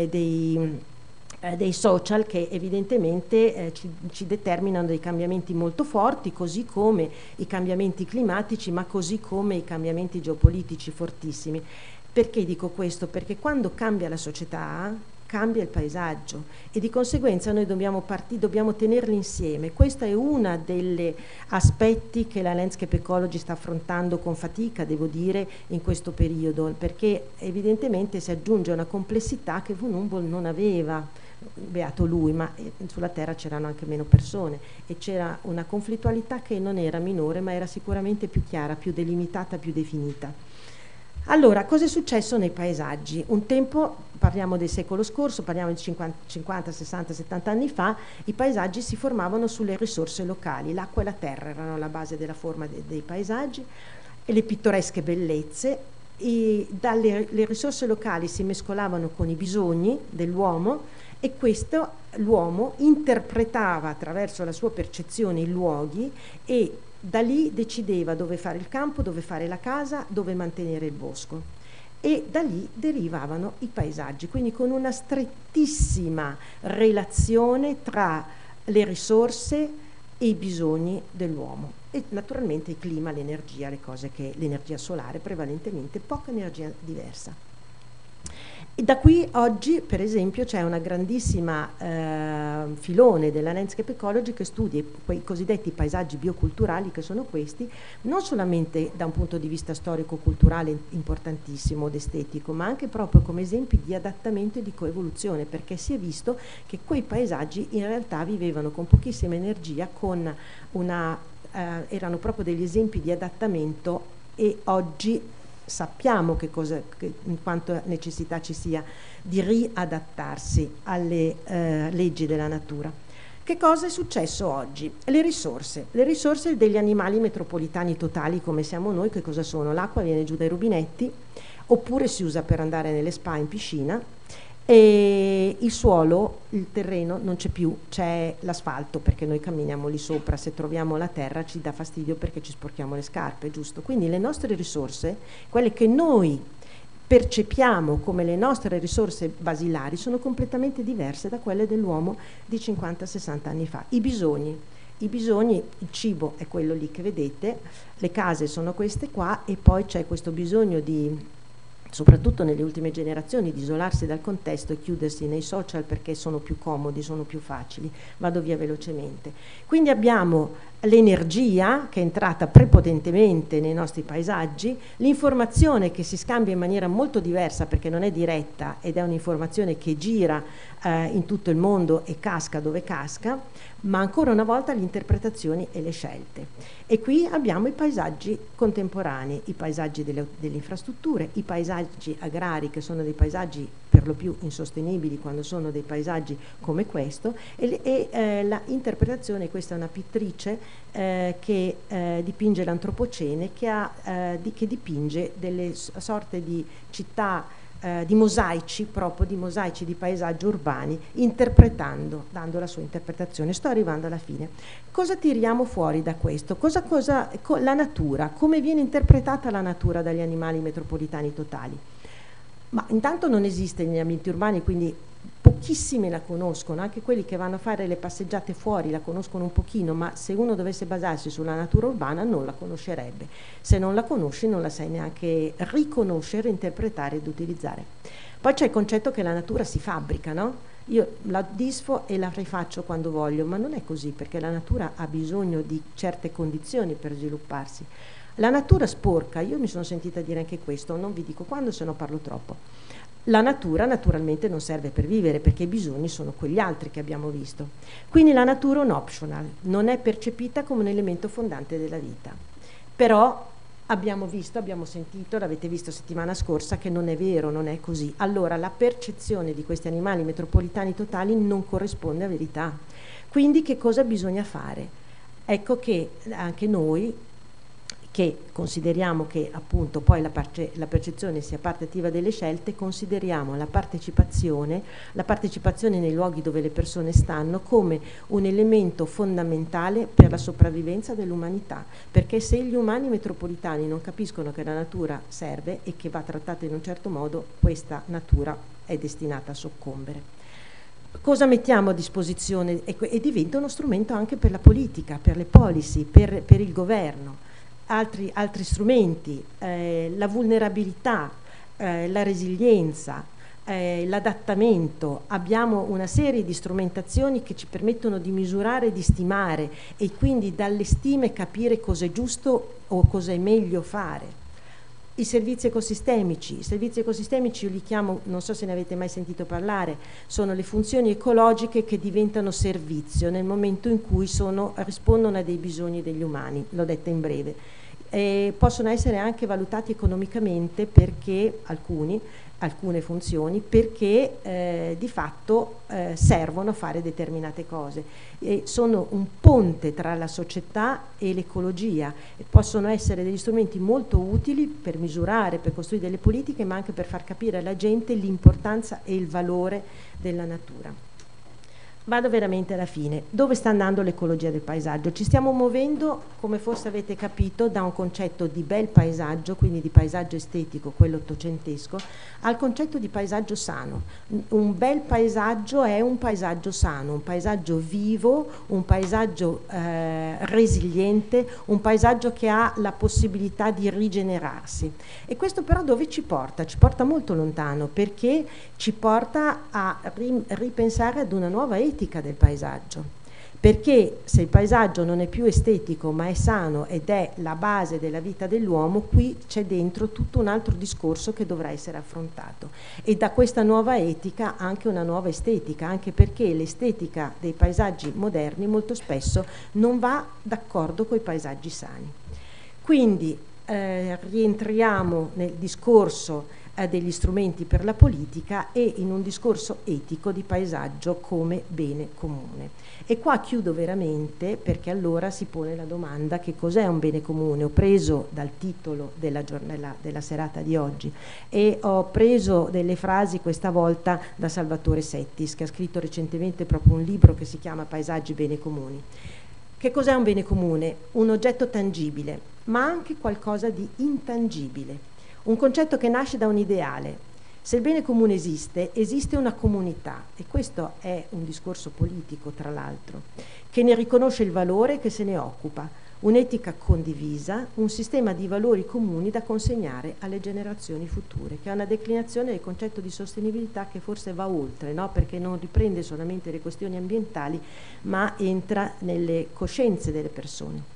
dei social che evidentemente ci determinano dei cambiamenti molto forti, così come i cambiamenti climatici, ma così come i cambiamenti geopolitici fortissimi. Perché dico questo? Perché quando cambia la società cambia il paesaggio e di conseguenza noi dobbiamo tenerli insieme. Questo è uno degli aspetti che la Landscape Ecology sta affrontando con fatica, devo dire, in questo periodo, perché evidentemente si aggiunge una complessità che von Humboldt non aveva. Beato lui, ma sulla Terra c'erano anche meno persone e c'era una conflittualità che non era minore, ma era sicuramente più chiara, più delimitata, più definita. Allora, cosa è successo nei paesaggi? Un tempo, parliamo del secolo scorso, parliamo di 50, 60, 70 anni fa, i paesaggi si formavano sulle risorse locali, l'acqua e la terra erano la base della forma dei paesaggi e le pittoresche bellezze. Le risorse locali si mescolavano con i bisogni dell'uomo e questo l'uomo interpretava attraverso la sua percezione i luoghi e da lì decideva dove fare il campo, dove fare la casa, dove mantenere il bosco. E da lì derivavano i paesaggi, quindi con una strettissima relazione tra le risorse e i bisogni dell'uomo. E naturalmente il clima, l'energia, l'energia solare prevalentemente, poca energia diversa. E da qui oggi, per esempio, c'è una grandissima filone della Landscape Ecology che studia quei cosiddetti paesaggi bioculturali, che sono questi, non solamente da un punto di vista storico-culturale importantissimo ed estetico, ma anche proprio come esempi di adattamento e di coevoluzione, perché si è visto che quei paesaggi in realtà vivevano con pochissima energia, erano proprio degli esempi di adattamento, e oggi sappiamo in quanto necessità ci sia di riadattarsi alle leggi della natura. Che cosa è successo oggi? Le risorse degli animali metropolitani totali come siamo noi, che cosa sono? L'acqua viene giù dai rubinetti oppure si usa per andare nelle spa in piscina, e il suolo, il terreno non c'è più, c'è l'asfalto perché noi camminiamo lì sopra, se troviamo la terra ci dà fastidio perché ci sporchiamo le scarpe, giusto? Quindi le nostre risorse, quelle che noi percepiamo come le nostre risorse basilari, sono completamente diverse da quelle dell'uomo di 50-60 anni fa. I bisogni, il cibo è quello lì che vedete, le case sono queste qua, e poi c'è questo bisogno di, soprattutto nelle ultime generazioni, di isolarsi dal contesto e chiudersi nei social perché sono più comodi, sono più facili. Vado via velocemente. Quindi abbiamo l'energia che è entrata prepotentemente nei nostri paesaggi, l'informazione che si scambia in maniera molto diversa perché non è diretta ed è un'informazione che gira in tutto il mondo e casca dove casca, ma ancora una volta le interpretazioni e le scelte. E qui abbiamo i paesaggi contemporanei, i paesaggi delle infrastrutture, i paesaggi agrari, che sono dei paesaggi per lo più insostenibili quando sono dei paesaggi come questo, e la interpretazione, questa è una pittrice che dipinge l'antropocene, che dipinge delle sorte di città, di mosaici, proprio di mosaici di paesaggi urbani, interpretando, dando la sua interpretazione. Sto arrivando alla fine. Cosa tiriamo fuori da questo? La natura, come viene interpretata la natura dagli animali metropolitani totali? Ma intanto non esiste negli ambienti urbani, quindi pochissimi la conoscono, anche quelli che vanno a fare le passeggiate fuori la conoscono un pochino, ma se uno dovesse basarsi sulla natura urbana non la conoscerebbe. Se non la conosci non la sai neanche riconoscere, interpretare ed utilizzare. Poi c'è il concetto che la natura si fabbrica, no? Io la disfo e la rifaccio quando voglio, ma non è così, perché la natura ha bisogno di certe condizioni per svilupparsi. La natura sporca, io mi sono sentita dire anche questo, non vi dico quando, se no parlo troppo. La natura naturalmente non serve per vivere, perché i bisogni sono quegli altri che abbiamo visto. Quindi la natura è un optional, non è percepita come un elemento fondante della vita. Però abbiamo visto, abbiamo sentito, l'avete visto settimana scorsa, che non è vero, non è così. Allora la percezione di questi animali metropolitani totali non corrisponde a verità. Quindi che cosa bisogna fare? Ecco che anche noi, che consideriamo che appunto poi la percezione sia parte attiva delle scelte, consideriamo la partecipazione nei luoghi dove le persone stanno come un elemento fondamentale per la sopravvivenza dell'umanità, perché se gli umani metropolitani non capiscono che la natura serve e che va trattata in un certo modo, questa natura è destinata a soccombere. Cosa mettiamo a disposizione? E diventa uno strumento anche per la politica, per le policy, per il governo. Altri strumenti, la vulnerabilità, la resilienza, l'adattamento. Abbiamo una serie di strumentazioni che ci permettono di misurare e di stimare, e quindi dalle stime capire cosa è giusto o cosa è meglio fare. I servizi ecosistemici io li chiamo, non so se ne avete mai sentito parlare, sono le funzioni ecologiche che diventano servizio nel momento in cui rispondono a dei bisogni degli umani, l'ho detta in breve. Possono essere anche valutati economicamente, perché alcune funzioni, perché di fatto servono a fare determinate cose, e sono un ponte tra la società e l'ecologia, e possono essere degli strumenti molto utili per misurare, per costruire delle politiche, ma anche per far capire alla gente l'importanza e il valore della natura. Vado veramente alla fine. Dove sta andando l'ecologia del paesaggio? Ci stiamo muovendo, come forse avete capito, da un concetto di bel paesaggio, quindi di paesaggio estetico, quello ottocentesco, al concetto di paesaggio sano. Un bel paesaggio è un paesaggio sano, un paesaggio vivo, un paesaggio resiliente, un paesaggio che ha la possibilità di rigenerarsi. E questo però dove ci porta? Ci porta molto lontano, perché ci porta a ripensare ad una nuova etica del paesaggio, perché se il paesaggio non è più estetico ma è sano ed è la base della vita dell'uomo, qui c'è dentro tutto un altro discorso che dovrà essere affrontato, e da questa nuova etica anche una nuova estetica, anche perché l'estetica dei paesaggi moderni molto spesso non va d'accordo con i paesaggi sani. Quindi rientriamo nel discorso degli strumenti per la politica e in un discorso etico di paesaggio come bene comune. E qua chiudo veramente, perché allora si pone la domanda: che cos'è un bene comune? Ho preso dal titolo della serata di oggi e ho preso delle frasi questa volta da Salvatore Settis, che ha scritto recentemente proprio un libro che si chiama Paesaggi bene comuni. Che cos'è un bene comune? Un oggetto tangibile, ma anche qualcosa di intangibile. Un concetto che nasce da un ideale. Se il bene comune esiste, esiste una comunità, e questo è un discorso politico, tra l'altro, che ne riconosce il valore e che se ne occupa, un'etica condivisa, un sistema di valori comuni da consegnare alle generazioni future, che è una declinazione del concetto di sostenibilità che forse va oltre, no? Perché non riprende solamente le questioni ambientali, ma entra nelle coscienze delle persone.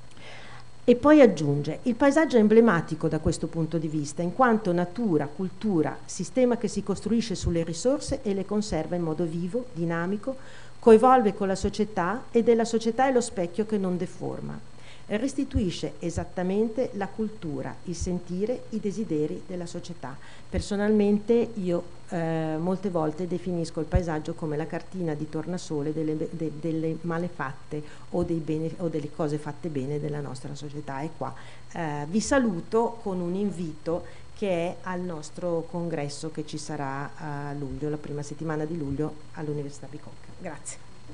E poi aggiunge: il paesaggio è emblematico da questo punto di vista, in quanto natura, cultura, sistema che si costruisce sulle risorse e le conserva in modo vivo, dinamico, coevolve con la società, ed è la società è lo specchio che non deforma. Restituisce esattamente la cultura, il sentire, i desideri della società. Personalmente io molte volte definisco il paesaggio come la cartina di tornasole delle malefatte o delle cose fatte bene della nostra società. E qua vi saluto con un invito che è al nostro congresso che ci sarà a luglio, la prima settimana di luglio all'Università Bicocca. Grazie.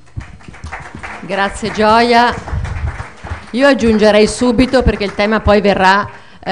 Grazie Gioia. Io aggiungerei subito, perché il tema poi verrà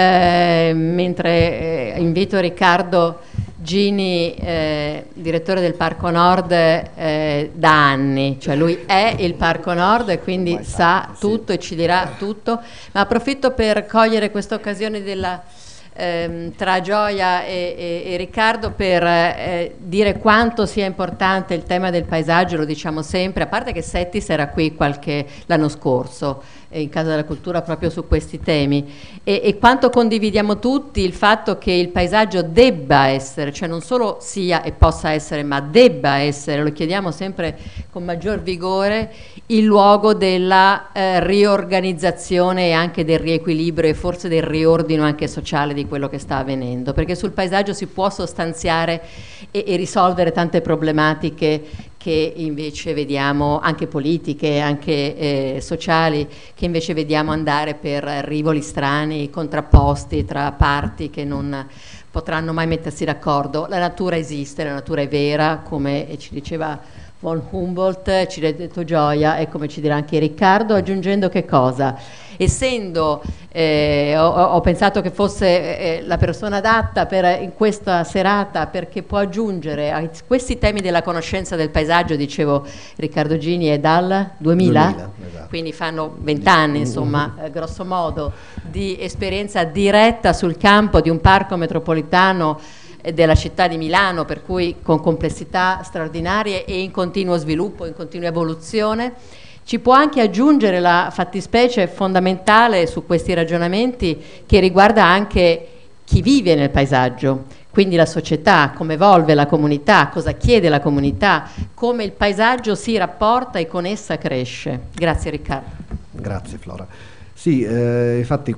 mentre invito Riccardo Gini, direttore del Parco Nord da anni, cioè lui è il Parco Nord e quindi sa tutto e ci dirà tutto, ma approfitto per cogliere questa occasione della tra Gioia e Riccardo per dire quanto sia importante il tema del paesaggio, lo diciamo sempre, a parte che Settis era qui l'anno scorso in Casa della Cultura proprio su questi temi, e quanto condividiamo tutti il fatto che il paesaggio debba essere, cioè non solo sia e possa essere, ma debba essere, lo chiediamo sempre con maggior vigore, il luogo della riorganizzazione e anche del riequilibrio e forse del riordino anche sociale di quello che sta avvenendo, perché sul paesaggio si può sostanziare e risolvere tante problematiche che invece vediamo, anche politiche, anche sociali, che invece vediamo andare per rivoli strani, contrapposti tra parti che non potranno mai mettersi d'accordo. La natura esiste, la natura è vera, come ci diceva von Humboldt, ci ha detto Gioia e come ci dirà anche Riccardo, aggiungendo che cosa? Essendo, ho pensato che fosse la persona adatta in questa serata, perché può aggiungere a questi temi della conoscenza del paesaggio, dicevo Riccardo Gini è dal 2000 esatto. Quindi fanno 20 anni insomma, grosso modo, di esperienza diretta sul campo di un parco metropolitano della città di Milano, per cui con complessità straordinarie e in continuo sviluppo, in continua evoluzione. Ci può anche aggiungere la fattispecie fondamentale su questi ragionamenti che riguarda anche chi vive nel paesaggio, quindi la società, come evolve la comunità, cosa chiede la comunità, come il paesaggio si rapporta e con essa cresce. Grazie Riccardo. Grazie Flora. Sì, infatti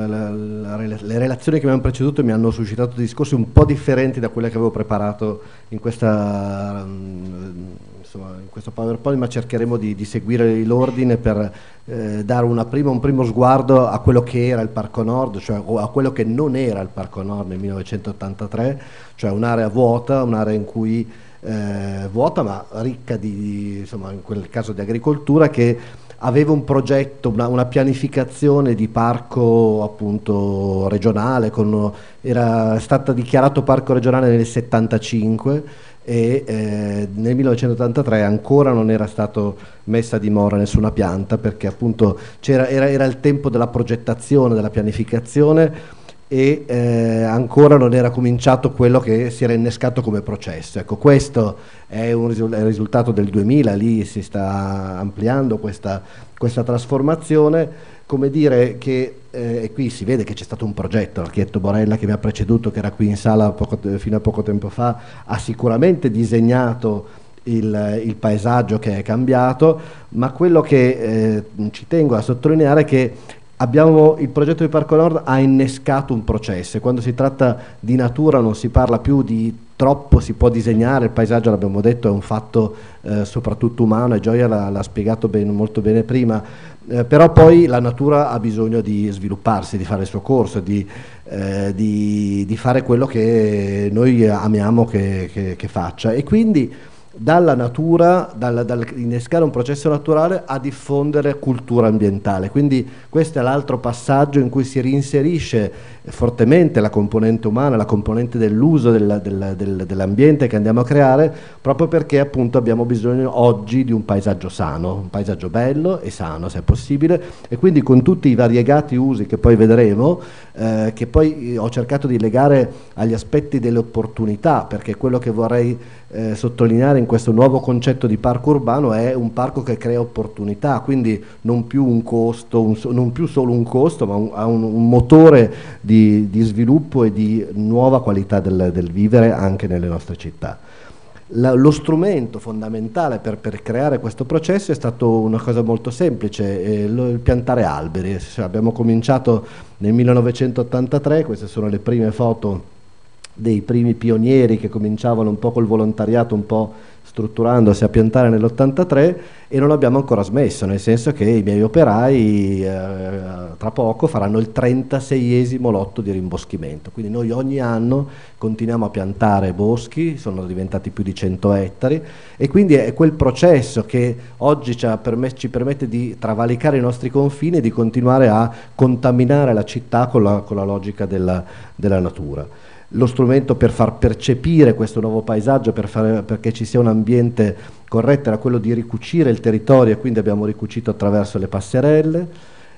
le relazioni che mi hanno preceduto mi hanno suscitato discorsi un po' differenti da quelle che avevo preparato in questo PowerPoint, ma cercheremo di seguire l'ordine per dare un primo sguardo a quello che era il Parco Nord, cioè a quello che non era il Parco Nord nel 1983, cioè un'area vuota, un'area in cui vuota ma ricca insomma, in quel caso di agricoltura, che aveva un progetto, una pianificazione di parco appunto regionale, era stata dichiarato parco regionale nel 75 e nel 1983 ancora non era stato messa a dimora nessuna pianta, perché appunto era il tempo della progettazione, della pianificazione, e ancora non era cominciato quello che si era innescato come processo. Ecco, questo è il risultato del 2000, lì si sta ampliando questa trasformazione, come dire che e qui si vede che c'è stato un progetto. L'architetto Borella che mi ha preceduto, che era qui in sala fino a poco tempo fa, ha sicuramente disegnato il paesaggio che è cambiato, ma quello che ci tengo a sottolineare è che il progetto di Parco Nord ha innescato un processo, e quando si tratta di natura non si parla più di troppo, si può disegnare, il paesaggio, l'abbiamo detto, è un fatto soprattutto umano, e Gioia l'ha spiegato molto bene prima, però poi la natura ha bisogno di svilupparsi, di fare il suo corso, di fare quello che noi amiamo che faccia, e quindi dalla natura, dal innescare un processo naturale a diffondere cultura ambientale. Quindi questo è l'altro passaggio in cui si reinserisce fortemente la componente umana, la componente dell'uso dell'ambiente che andiamo a creare, proprio perché appunto abbiamo bisogno oggi di un paesaggio sano, un paesaggio bello e sano se è possibile, e quindi con tutti i variegati usi che poi vedremo, che poi ho cercato di legare agli aspetti delle opportunità, perché quello che vorrei sottolineare in questo nuovo concetto di parco urbano è un parco che crea opportunità, quindi non più un costo, non più solo un costo, ma un motore di sviluppo e di nuova qualità del vivere anche nelle nostre città. Lo strumento fondamentale per creare questo processo è stato una cosa molto semplice, il piantare alberi. Abbiamo cominciato nel 1983, queste sono le prime foto dei primi pionieri che cominciavano un po' col volontariato, un po' strutturandosi a piantare nell'83, e non abbiamo ancora smesso, nel senso che i miei operai tra poco faranno il 36esimo lotto di rimboschimento, quindi noi ogni anno continuiamo a piantare boschi, sono diventati più di 100 ettari, e quindi è quel processo che oggi ci permette di travalicare i nostri confini e di continuare a contaminare la città con la logica della natura. Lo strumento per far percepire questo nuovo paesaggio, perché ci sia un ambiente corretto, era quello di ricucire il territorio, e quindi abbiamo ricucito attraverso le passerelle,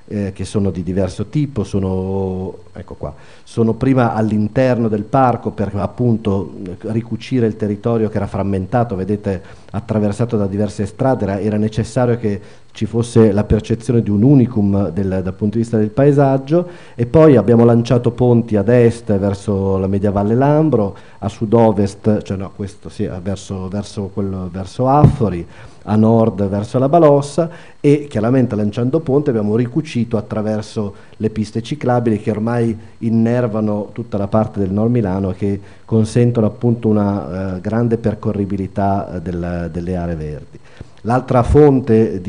che sono di diverso tipo, ecco qua, sono prima all'interno del parco per appunto ricucire il territorio che era frammentato, vedete, attraversato da diverse strade. Era necessario che ci fosse la percezione di un unicum dal punto di vista del paesaggio, e poi abbiamo lanciato ponti ad est verso la Mediavalle Lambro, a sud-ovest, cioè no, questo sì, verso Affori, a nord verso la Balossa, e chiaramente lanciando ponte abbiamo ricucito attraverso le piste ciclabili che ormai innervano tutta la parte del Nord Milano e che consentono appunto una grande percorribilità delle aree verdi. L'altra fonte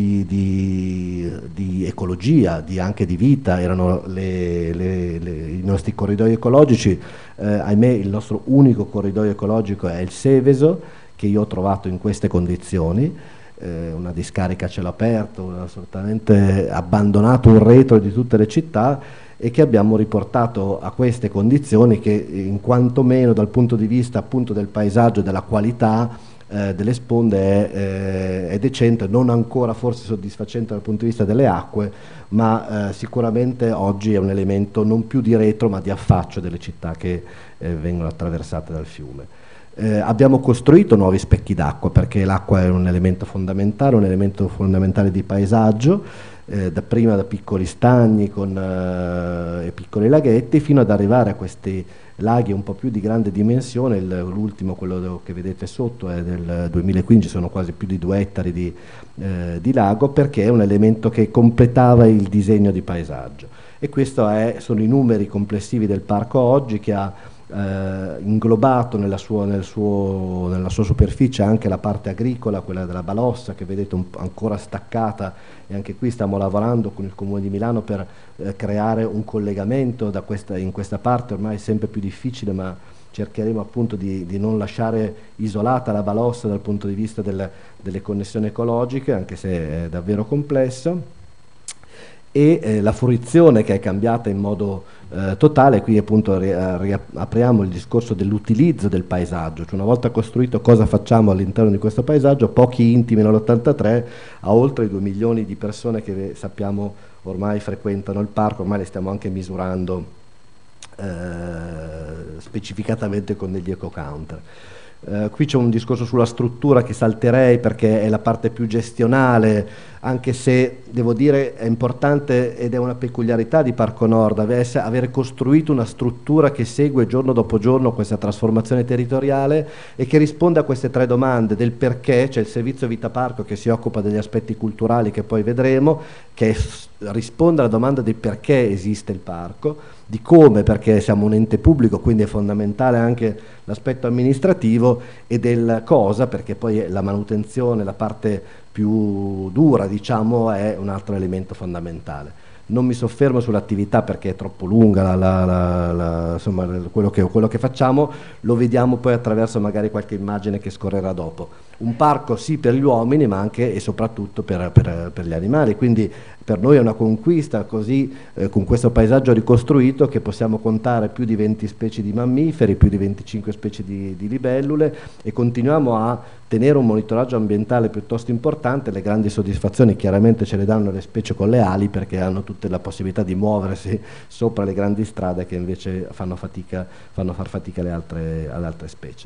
di ecologia, anche di vita, erano i nostri corridoi ecologici. Ahimè, il nostro unico corridoio ecologico è il Seveso, che io ho trovato in queste condizioni, una discarica a cielo aperto, assolutamente abbandonato, un retro di tutte le città, e che abbiamo riportato a queste condizioni che, in quanto meno dal punto di vista appunto del paesaggio e della qualità delle sponde è decente, non ancora forse soddisfacente dal punto di vista delle acque, ma sicuramente oggi è un elemento non più di retro ma di affaccio delle città che vengono attraversate dal fiume. Abbiamo costruito nuovi specchi d'acqua, perché l'acqua è un elemento fondamentale di paesaggio, prima da piccoli stagni e piccoli laghetti, fino ad arrivare a questi laghi un po' più di grande dimensione. L'ultimo, quello che vedete sotto, è del 2015, sono quasi più di 2 ettari di lago, perché è un elemento che completava il disegno di paesaggio. E questi sono i numeri complessivi del parco oggi, che ha inglobato nella sua superficie anche la parte agricola, quella della Balossa, che vedete ancora staccata, e anche qui stiamo lavorando con il Comune di Milano per creare un collegamento in questa parte ormai sempre più difficile, ma cercheremo appunto di non lasciare isolata la Balossa dal punto di vista delle connessioni ecologiche, anche se è davvero complesso. E la fruizione, che è cambiata in modo totale. Qui appunto apriamo il discorso dell'utilizzo del paesaggio, cioè una volta costruito cosa facciamo all'interno di questo paesaggio. Pochi intimi nell'83 a oltre 2 milioni di persone che sappiamo ormai frequentano il parco, ormai le stiamo anche misurando specificatamente con degli eco-counter. Qui c'è un discorso sulla struttura che salterei perché è la parte più gestionale, anche se devo dire è importante ed è una peculiarità di Parco Nord avere costruito una struttura che segue giorno dopo giorno questa trasformazione territoriale e che risponde a queste 3 domande: del perché, c'è il servizio Vita Parco che si occupa degli aspetti culturali che poi vedremo, che risponde alla domanda di perché esiste il parco, di come, perché siamo un ente pubblico, quindi è fondamentale anche l'aspetto amministrativo, e del cosa, perché poi la manutenzione, la parte più dura, diciamo, è un altro elemento fondamentale. Non mi soffermo sull'attività perché è troppo lunga, insomma, quello che facciamo lo vediamo poi attraverso magari qualche immagine che scorrerà dopo. Un parco sì per gli uomini, ma anche e soprattutto per gli animali, quindi per noi è una conquista così, con questo paesaggio ricostruito, che possiamo contare più di 20 specie di mammiferi, più di 25 specie di libellule, e continuiamo a tenere un monitoraggio ambientale piuttosto importante. Le grandi soddisfazioni chiaramente ce le danno le specie con le ali, perché hanno tutte la possibilità di muoversi sopra le grandi strade che invece fanno far fatica alle altre specie.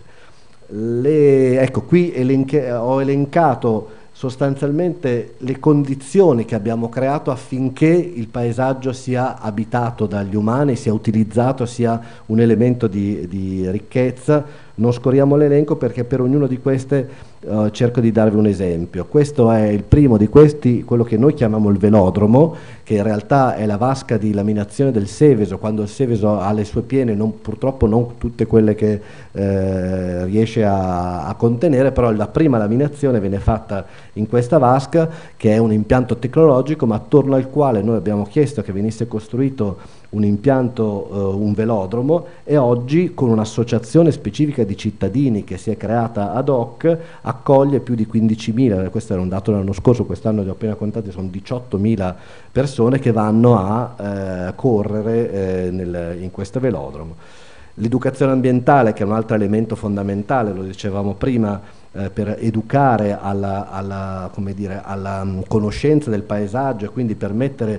Ecco, qui ho elencato sostanzialmente le condizioni che abbiamo creato affinché il paesaggio sia abitato dagli umani, sia utilizzato, sia un elemento di ricchezza. Non scorriamo l'elenco perché per ognuno di queste cerco di darvi un esempio. Questo è il primo di questi, quello che noi chiamiamo il velodromo, che in realtà è la vasca di laminazione del Seveso, quando il Seveso ha le sue piene, purtroppo non tutte quelle che riesce a contenere, però la prima laminazione viene fatta in questa vasca, che è un impianto tecnologico, ma attorno al quale noi abbiamo chiesto che venisse costruito un impianto, un velodromo, e oggi con un'associazione specifica di cittadini che si è creata ad hoc accoglie più di 15.000, questo era un dato dell'anno scorso, quest'anno li ho appena contati, sono 18.000 persone che vanno a correre in questo velodromo. L'educazione ambientale, che è un altro elemento fondamentale, lo dicevamo prima, per educare come dire, alla conoscenza del paesaggio e quindi permettere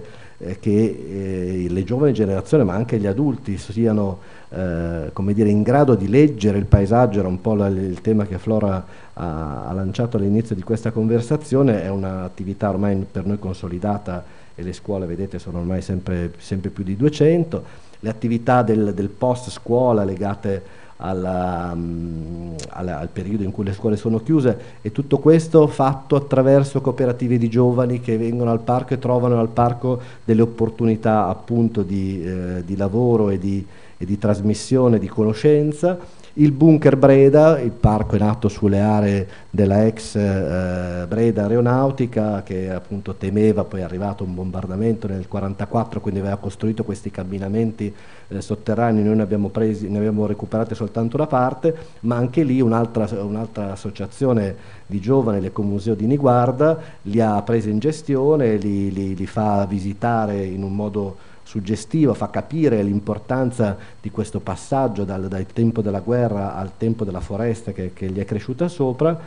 che le giovani generazioni, ma anche gli adulti, siano come dire, in grado di leggere il paesaggio. Era un po' il tema che Flora ha lanciato all'inizio di questa conversazione. È un'attività ormai per noi consolidata e le scuole, vedete, sono ormai sempre più di 200. Le attività del post scuola legate al periodo in cui le scuole sono chiuse, e tutto questo fatto attraverso cooperative di giovani che vengono al parco e trovano al parco delle opportunità appunto di lavoro e di trasmissione di conoscenza. Il Bunker Breda, il parco è nato sulle aree della ex Breda Aeronautica, che appunto temeva, poi è arrivato un bombardamento nel 1944, quindi aveva costruito questi camminamenti sotterranei. Noi ne abbiamo recuperate soltanto una parte, ma anche lì un'altra associazione di giovani, l'Ecomuseo di Niguarda, li ha presi in gestione, li fa visitare in un modo suggestivo, fa capire l'importanza di questo passaggio dal tempo della guerra al tempo della foresta che gli è cresciuta sopra.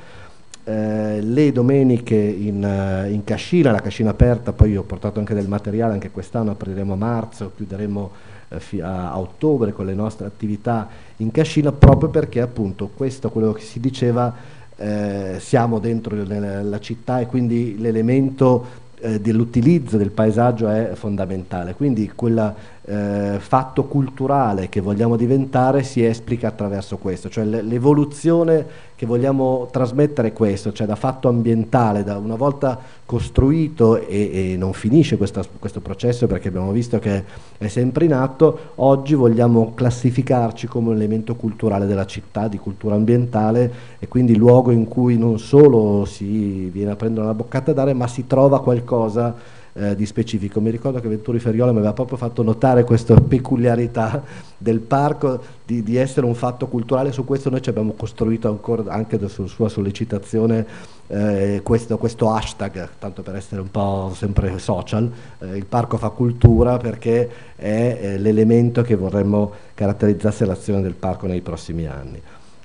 Le domeniche in cascina, la cascina aperta, poi ho portato anche del materiale, anche quest'anno apriremo a marzo, chiuderemo a ottobre con le nostre attività in cascina, proprio perché appunto questo, quello che si diceva, siamo dentro la città e quindi l'elemento dell'utilizzo del paesaggio è fondamentale, quindi quel fatto culturale che vogliamo diventare si esplica attraverso questo, cioè l'evoluzione che vogliamo trasmettere è questo, cioè da fatto ambientale, da una volta costruito e non finisce questo processo, perché abbiamo visto che è sempre in atto. Oggi vogliamo classificarci come un elemento culturale della città, di cultura ambientale, e quindi luogo in cui non solo si viene a prendere una boccata d'aria, ma si trova qualcosa di specifico. Mi ricordo che Venturi Ferriola mi aveva proprio fatto notare questa peculiarità del parco di essere un fatto culturale. Su questo noi ci abbiamo costruito ancora, anche su sua sollecitazione, questo hashtag, tanto per essere un po' sempre social, il parco fa cultura, perché è l'elemento che vorremmo caratterizzasse l'azione del parco nei prossimi anni.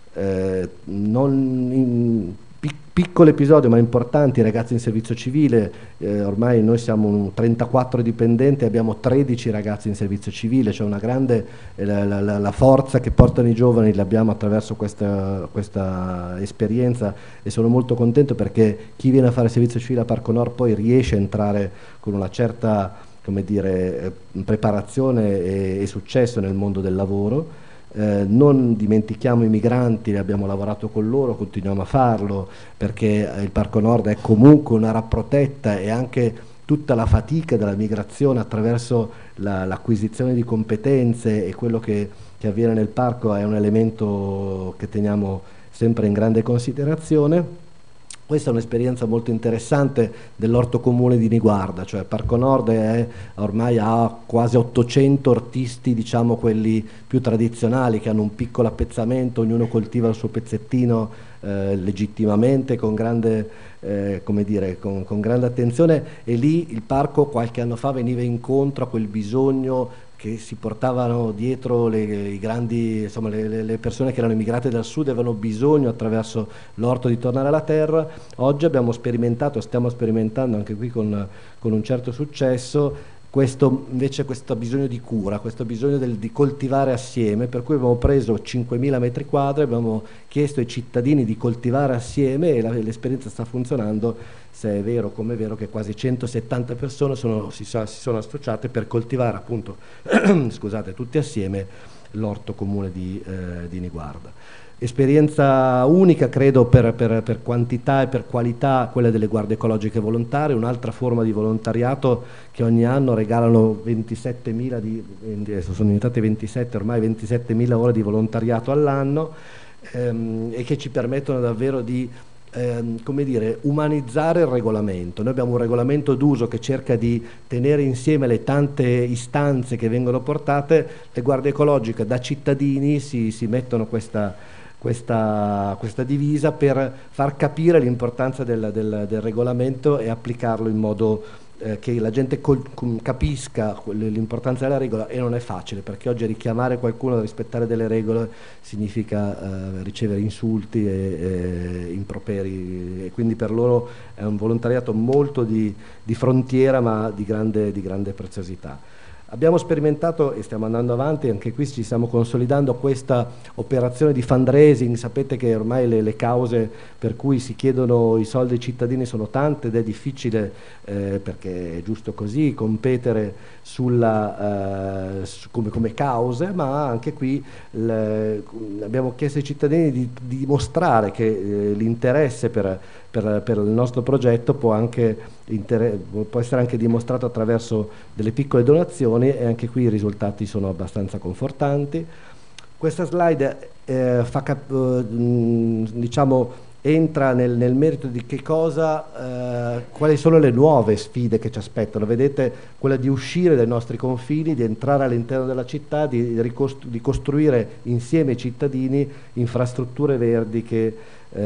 Piccolo episodio ma importanti: i ragazzi in servizio civile. Ormai noi siamo 34 dipendenti, abbiamo 13 ragazzi in servizio civile, c'è una grande la forza che portano i giovani l'abbiamo attraverso questa esperienza, e sono molto contento perché chi viene a fare servizio civile a Parco Nord poi riesce a entrare con una certa, come dire, preparazione e successo nel mondo del lavoro. Non dimentichiamo i migranti, abbiamo lavorato con loro, continuiamo a farlo, perché il Parco Nord è comunque un'area protetta, e anche tutta la fatica della migrazione attraverso l'acquisizione di competenze e quello che avviene nel parco è un elemento che teniamo sempre in grande considerazione. Questa è un'esperienza molto interessante dell'orto comune di Niguarda, cioè Parco Nord ormai ha quasi 800 ortisti, diciamo quelli più tradizionali, che hanno un piccolo appezzamento, ognuno coltiva il suo pezzettino legittimamente, con grande, come dire, con grande attenzione, e lì il parco qualche anno fa veniva incontro a quel bisogno che si portavano dietro i grandi, insomma, le persone che erano emigrate dal sud, avevano bisogno attraverso l'orto di tornare alla terra. Oggi abbiamo sperimentato, stiamo sperimentando anche qui con un certo successo, questo bisogno di cura, questo bisogno di coltivare assieme, per cui abbiamo preso 5.000 metri quadri, abbiamo chiesto ai cittadini di coltivare assieme, e l'esperienza sta funzionando, se è vero come è vero che quasi 170 persone si sono associate per coltivare appunto scusate, tutti assieme l'orto comune di Niguarda. Esperienza unica, credo, per quantità e per qualità, quella delle guardie ecologiche volontarie, un'altra forma di volontariato che ogni anno regalano 27.000 adesso sono diventate 27, ormai 27.000 ore di volontariato all'anno, e che ci permettono davvero di come dire, umanizzare il regolamento. Noi abbiamo un regolamento d'uso che cerca di tenere insieme le tante istanze che vengono portate. Le guardie ecologiche da cittadini si mettono questa divisa per far capire l'importanza del regolamento e applicarlo in modo che la gente capisca l'importanza della regola, e non è facile, perché oggi richiamare qualcuno a rispettare delle regole significa ricevere insulti e improperi, e quindi per loro è un volontariato molto di frontiera, ma di grande preziosità. Abbiamo sperimentato e stiamo andando avanti, anche qui ci stiamo consolidando questa operazione di fundraising. Sapete che ormai le cause per cui si chiedono i soldi ai cittadini sono tante, ed è difficile, perché è giusto così, competere come cause, ma anche qui abbiamo chiesto ai cittadini di dimostrare che l'interesse per il nostro progetto può essere anche dimostrato attraverso delle piccole donazioni, e anche qui i risultati sono abbastanza confortanti. Questa slide diciamo entra nel merito di che cosa, quali sono le nuove sfide che ci aspettano. Vedete, quella di uscire dai nostri confini, di entrare all'interno della città, di costruire insieme ai cittadini infrastrutture verdi che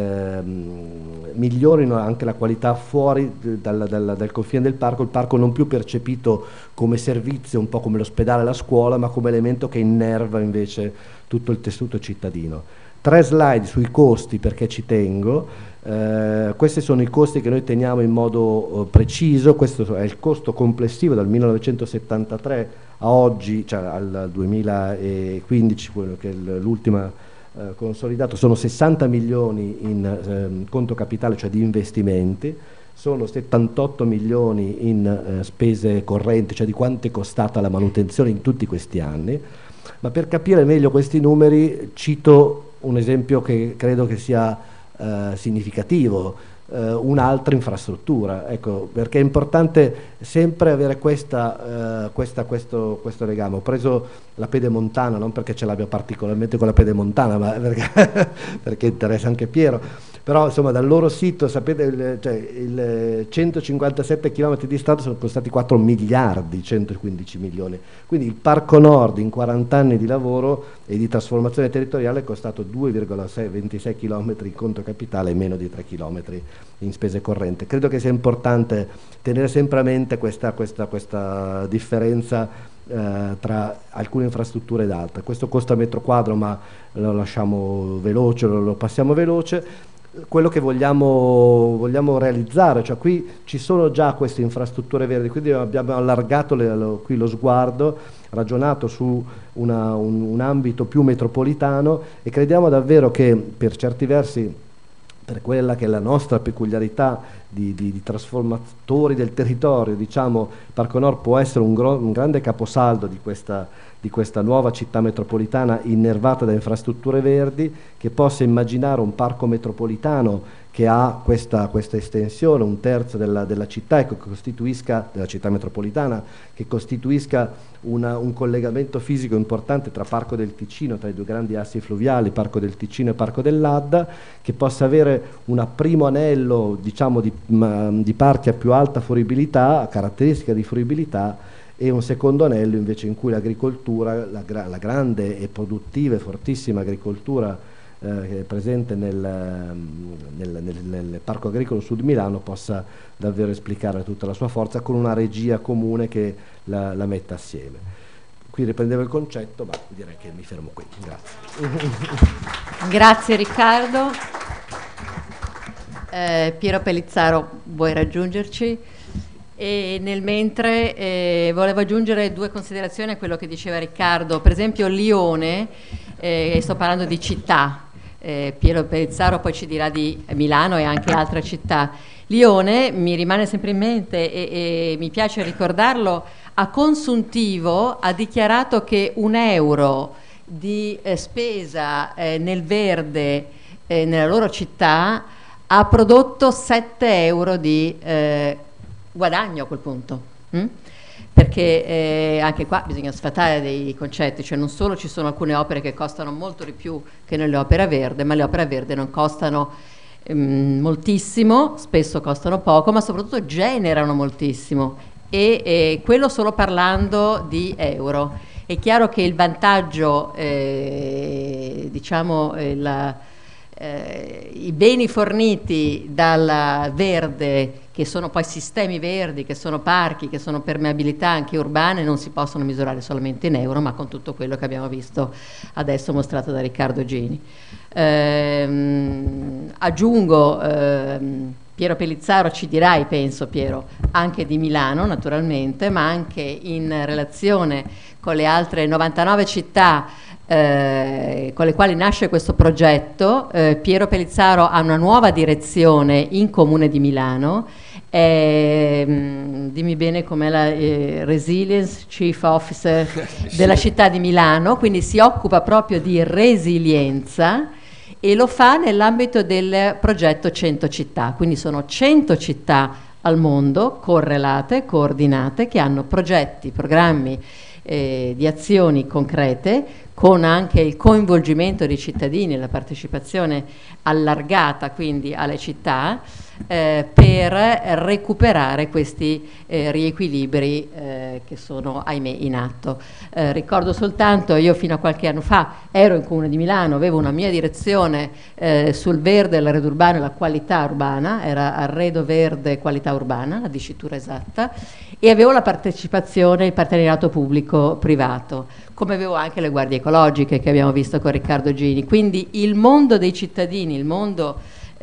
migliorino anche la qualità fuori dal confine del parco, il parco non più percepito come servizio, un po' come l'ospedale e la scuola, ma come elemento che innerva invece tutto il tessuto cittadino. 3 slide sui costi, perché ci tengo. Questi sono i costi che noi teniamo in modo preciso. Questo è il costo complessivo dal 1973 a oggi, cioè al 2015, quello che è l'ultima consolidato. Sono 60 milioni in conto capitale, cioè di investimenti, sono 78 milioni in spese correnti, cioè di quanto è costata la manutenzione in tutti questi anni. Ma per capire meglio questi numeri cito un esempio che credo che sia significativo, un'altra infrastruttura, ecco, perché è importante sempre avere questo legame. Ho preso la Pedemontana, non perché ce l'abbia particolarmente con la Pedemontana, ma perché interessa anche Piero, però insomma dal loro sito, sapete, il 157 km di strada sono costati 4 miliardi, 115 milioni, quindi il Parco Nord in 40 anni di lavoro e di trasformazione territoriale è costato 2,26 km in conto capitale e meno di 3 km in spese correnti. Credo che sia importante tenere sempre a mente questa differenza tra alcune infrastrutture ed altre. Questo costa metro quadro, ma lo lasciamo veloce, lo passiamo veloce. Quello che vogliamo realizzare, cioè qui ci sono già queste infrastrutture verdi, quindi abbiamo allargato qui lo sguardo, ragionato su un ambito più metropolitano, e crediamo davvero che per certi versi, per quella che è la nostra peculiarità di trasformatori del territorio, diciamo, Parco Nord può essere un grande caposaldo di questa nuova città metropolitana innervata da infrastrutture verdi, che possa immaginare un parco metropolitano che ha questa estensione, 1/3 della città, e che costituisca, della città metropolitana, che costituisca un collegamento fisico importante tra Parco del Ticino, tra i 2 grandi assi fluviali, Parco del Ticino e Parco dell'Adda, che possa avere un primo anello, diciamo, di parchi a più alta fruibilità, caratteristica di fruibilità, e un secondo anello invece in cui l'agricoltura, la grande e produttiva e fortissima agricoltura che è presente nel Parco Agricolo Sud Milano, possa davvero esplicare tutta la sua forza con una regia comune che la metta assieme. Qui riprendevo il concetto, ma direi che mi fermo qui. Grazie. Grazie Riccardo. Piero Pellizzaro, vuoi raggiungerci? E nel mentre volevo aggiungere 2 considerazioni a quello che diceva Riccardo. Per esempio Lione, sto parlando di città, Piero Pellizzaro poi ci dirà di Milano e anche altre città. Lione mi rimane sempre in mente e mi piace ricordarlo, a consuntivo ha dichiarato che €1 di spesa nel verde nella loro città ha prodotto €7 di guadagno a quel punto, perché anche qua bisogna sfatare dei concetti, cioè non solo ci sono alcune opere che costano molto di più che nelle opere verde, ma le opere verde non costano moltissimo, spesso costano poco, ma soprattutto generano moltissimo, e quello solo parlando di euro. È chiaro che il vantaggio, diciamo, i beni forniti dal verde che sono poi sistemi verdi, che sono parchi, che sono permeabilità anche urbane, non si possono misurare solamente in euro, ma con tutto quello che abbiamo visto adesso mostrato da Riccardo Gini. Aggiungo, Piero Pellizzaro ci dirai, penso Piero, anche di Milano naturalmente, ma anche in relazione con le altre 99 città con le quali nasce questo progetto. Piero Pellizzaro ha una nuova direzione in Comune di Milano, dimmi bene com'è la Resilience Chief Officer della città di Milano, quindi si occupa proprio di resilienza e lo fa nell'ambito del progetto 100 città, quindi sono 100 città al mondo correlate, coordinate, che hanno progetti, programmi di azioni concrete, con anche il coinvolgimento dei cittadini, la partecipazione allargata quindi alle città, per recuperare questi riequilibri che sono ahimè in atto. Ricordo soltanto, io fino a qualche anno fa ero in Comune di Milano, avevo una mia direzione sul verde, l'arredo urbano e la qualità urbana, era arredo verde qualità urbana, la dicitura esatta, e avevo la partecipazione, il partenariato pubblico-privato, come avevo anche le guardie ecologiche che abbiamo visto con Riccardo Gini. Quindi il mondo dei cittadini, il mondo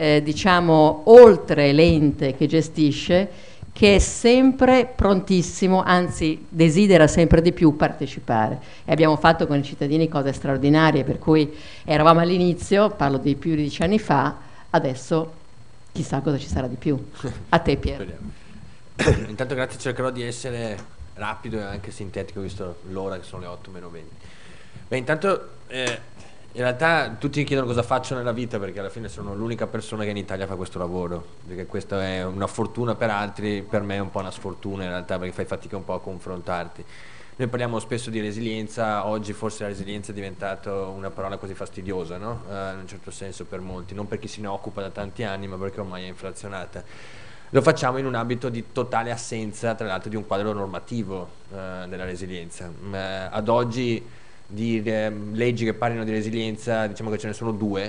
diciamo oltre l'ente che gestisce, che è sempre prontissimo, anzi desidera sempre di più partecipare, e abbiamo fatto con i cittadini cose straordinarie, per cui eravamo all'inizio, parlo di più di 10 anni fa, adesso chissà cosa ci sarà di più. A te Piero. Intanto grazie, cercherò di essere rapido e anche sintetico visto l'ora che sono le 8 meno 20. Beh, intanto in realtà tutti mi chiedono cosa faccio nella vita, perché alla fine sono l'unica persona che in Italia fa questo lavoro, perché questa è una fortuna per altri, per me è un po' una sfortuna in realtà, perché fai fatica un po' a confrontarti. Noi parliamo spesso di resilienza, oggi forse la resilienza è diventata una parola quasi fastidiosa, no? In un certo senso per molti, non per chi se ne occupa da tanti anni, ma perché ormai è inflazionata. Lo facciamo in un ambito di totale assenza, tra l'altro, di un quadro normativo della resilienza. Ad oggi di leggi che parlino di resilienza diciamo che ce ne sono due.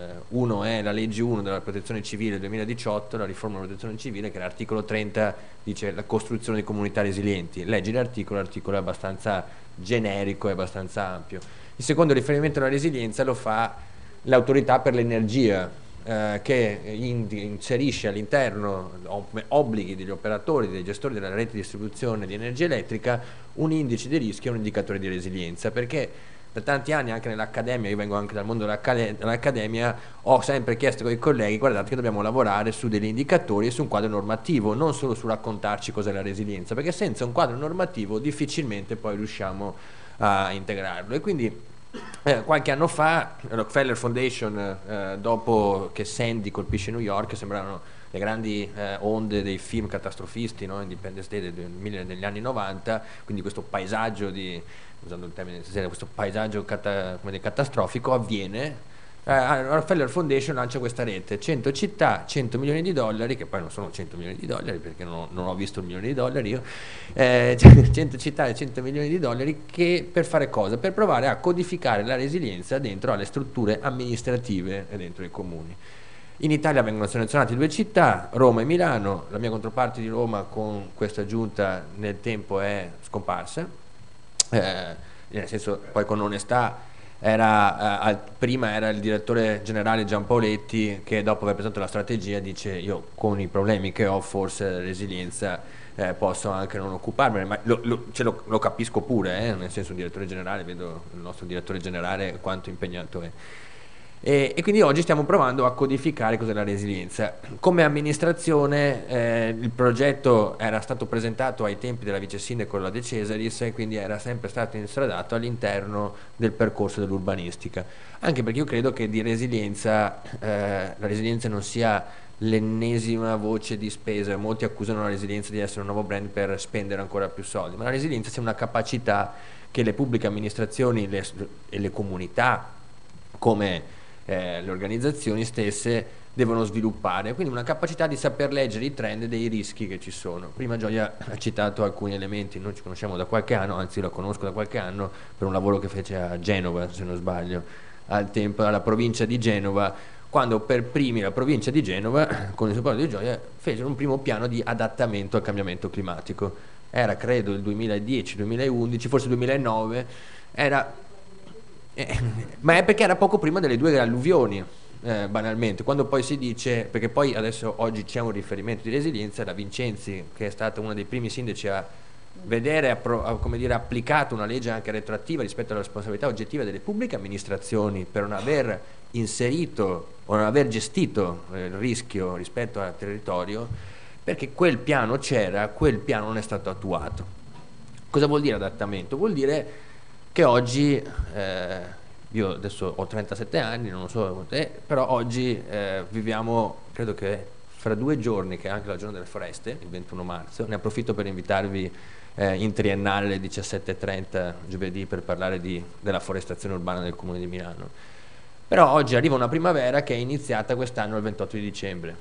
Uno è la legge 1 della protezione civile 2018, la riforma della protezione civile, che l'articolo 30 dice la costruzione di comunità resilienti. Leggi l'articolo è abbastanza generico e abbastanza ampio. Il secondo riferimento alla resilienza lo fa l'autorità per l'energia, che inserisce all'interno obblighi degli operatori, dei gestori della rete di distribuzione di energia elettrica, un indice di rischio e un indicatore di resilienza, perché da tanti anni anche nell'accademia, io vengo anche dal mondo dell'accademia, ho sempre chiesto ai colleghi: guardate che dobbiamo lavorare su degli indicatori e su un quadro normativo, non solo su raccontarci cos'è la resilienza, perché senza un quadro normativo difficilmente poi riusciamo a integrarlo. E quindi qualche anno fa Rockefeller Foundation, dopo che Sandy colpisce New York, sembrano le grandi onde dei film catastrofisti, no? Independence Day degli anni 90, quindi questo paesaggio usando il termine stasera, questo paesaggio catastrofico avviene. Rockefeller Foundation lancia questa rete, 100 città, 100 milioni di dollari, che poi non sono 100 milioni di dollari perché non ho visto il milione di dollari io, 100 città e 100 milioni di dollari, che per fare cosa? Per provare a codificare la resilienza dentro alle strutture amministrative e dentro i comuni. In Italia vengono selezionate due città, Roma e Milano. La mia controparte di Roma con questa giunta nel tempo è scomparsa, nel senso, poi con onestà, prima era il direttore generale Giampaoletti, che dopo aver presentato la strategia dice: io con i problemi che ho forse la resilienza posso anche non occuparmene, ma lo capisco pure, nel senso, un direttore generale, vedo il nostro direttore generale quanto impegnato è. E quindi oggi stiamo provando a codificare cos'è la resilienza. Come amministrazione il progetto era stato presentato ai tempi della vice sindaco la De Cesaris, e quindi era sempre stato instradato all'interno del percorso dell'urbanistica, anche perché io credo che di resilienza la resilienza non sia l'ennesima voce di spesa. Molti accusano la resilienza di essere un nuovo brand per spendere ancora più soldi, ma la resilienza sia una capacità che le pubbliche amministrazioni e le comunità, come le organizzazioni stesse, devono sviluppare, quindi una capacità di saper leggere i trend e dei rischi che ci sono. Prima Gioia ha citato alcuni elementi, noi ci conosciamo da qualche anno, anzi lo conosco da qualche anno per un lavoro che fece a Genova, se non sbaglio, al tempo alla provincia di Genova, quando per primi la provincia di Genova, con il supporto di Gioia, fecero un primo piano di adattamento al cambiamento climatico. Era credo il 2010, 2011, forse 2009, ma è perché era poco prima delle due alluvioni, banalmente. Quando poi si dice, perché poi adesso oggi c'è un riferimento di resilienza, la Vincenzi, che è stata uno dei primi sindaci a vedere come dire, applicato una legge anche retroattiva rispetto alla responsabilità oggettiva delle pubbliche amministrazioni per non aver inserito o non aver gestito il rischio rispetto al territorio, perché quel piano c'era, quel piano non è stato attuato. Cosa vuol dire adattamento? Vuol dire che oggi, io adesso ho 37 anni, non lo so te, però oggi viviamo, credo che fra 2 giorni, che è anche la giorno delle foreste, il 21 marzo, ne approfitto per invitarvi in triennale alle 17:30 giovedì per parlare della forestazione urbana del Comune di Milano. Però oggi arriva una primavera che è iniziata quest'anno il 28 di dicembre.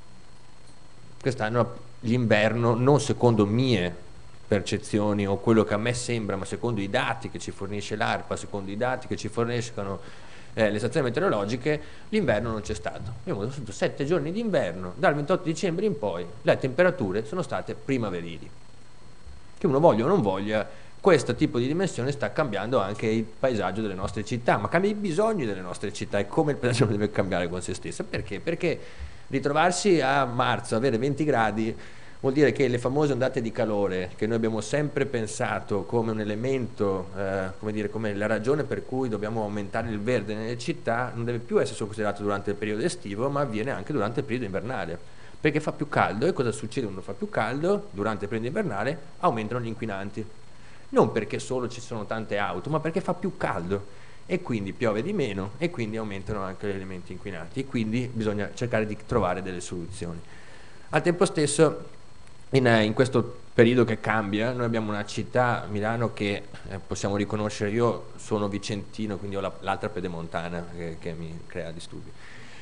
Quest'anno l'inverno, non secondo mie percezioni o quello che a me sembra, ma secondo i dati che ci fornisce l'ARPA, secondo i dati che ci forniscono le stazioni meteorologiche, l'inverno non c'è stato. Abbiamo avuto 7 giorni di inverno, dal 28 dicembre in poi le temperature sono state primaverili. Che uno voglia o non voglia, questo tipo di dimensione sta cambiando anche il paesaggio delle nostre città, ma cambia i bisogni delle nostre città e come il paesaggio deve cambiare con se stessa. Perché? Perché ritrovarsi a marzo, avere 20 gradi, vuol dire che le famose ondate di calore, che noi abbiamo sempre pensato come un elemento, come dire, come la ragione per cui dobbiamo aumentare il verde nelle città, non deve più essere solo considerato durante il periodo estivo, ma avviene anche durante il periodo invernale. Perché fa più caldo, e cosa succede quando fa più caldo? Durante il periodo invernale aumentano gli inquinanti. Non perché solo ci sono tante auto, ma perché fa più caldo e quindi piove di meno e quindi aumentano anche gli elementi inquinati e quindi bisogna cercare di trovare delle soluzioni. Al tempo stesso, in questo periodo che cambia, noi abbiamo una città, Milano, che possiamo riconoscere, io sono vicentino, quindi ho l'altra pedemontana che mi crea disturbi.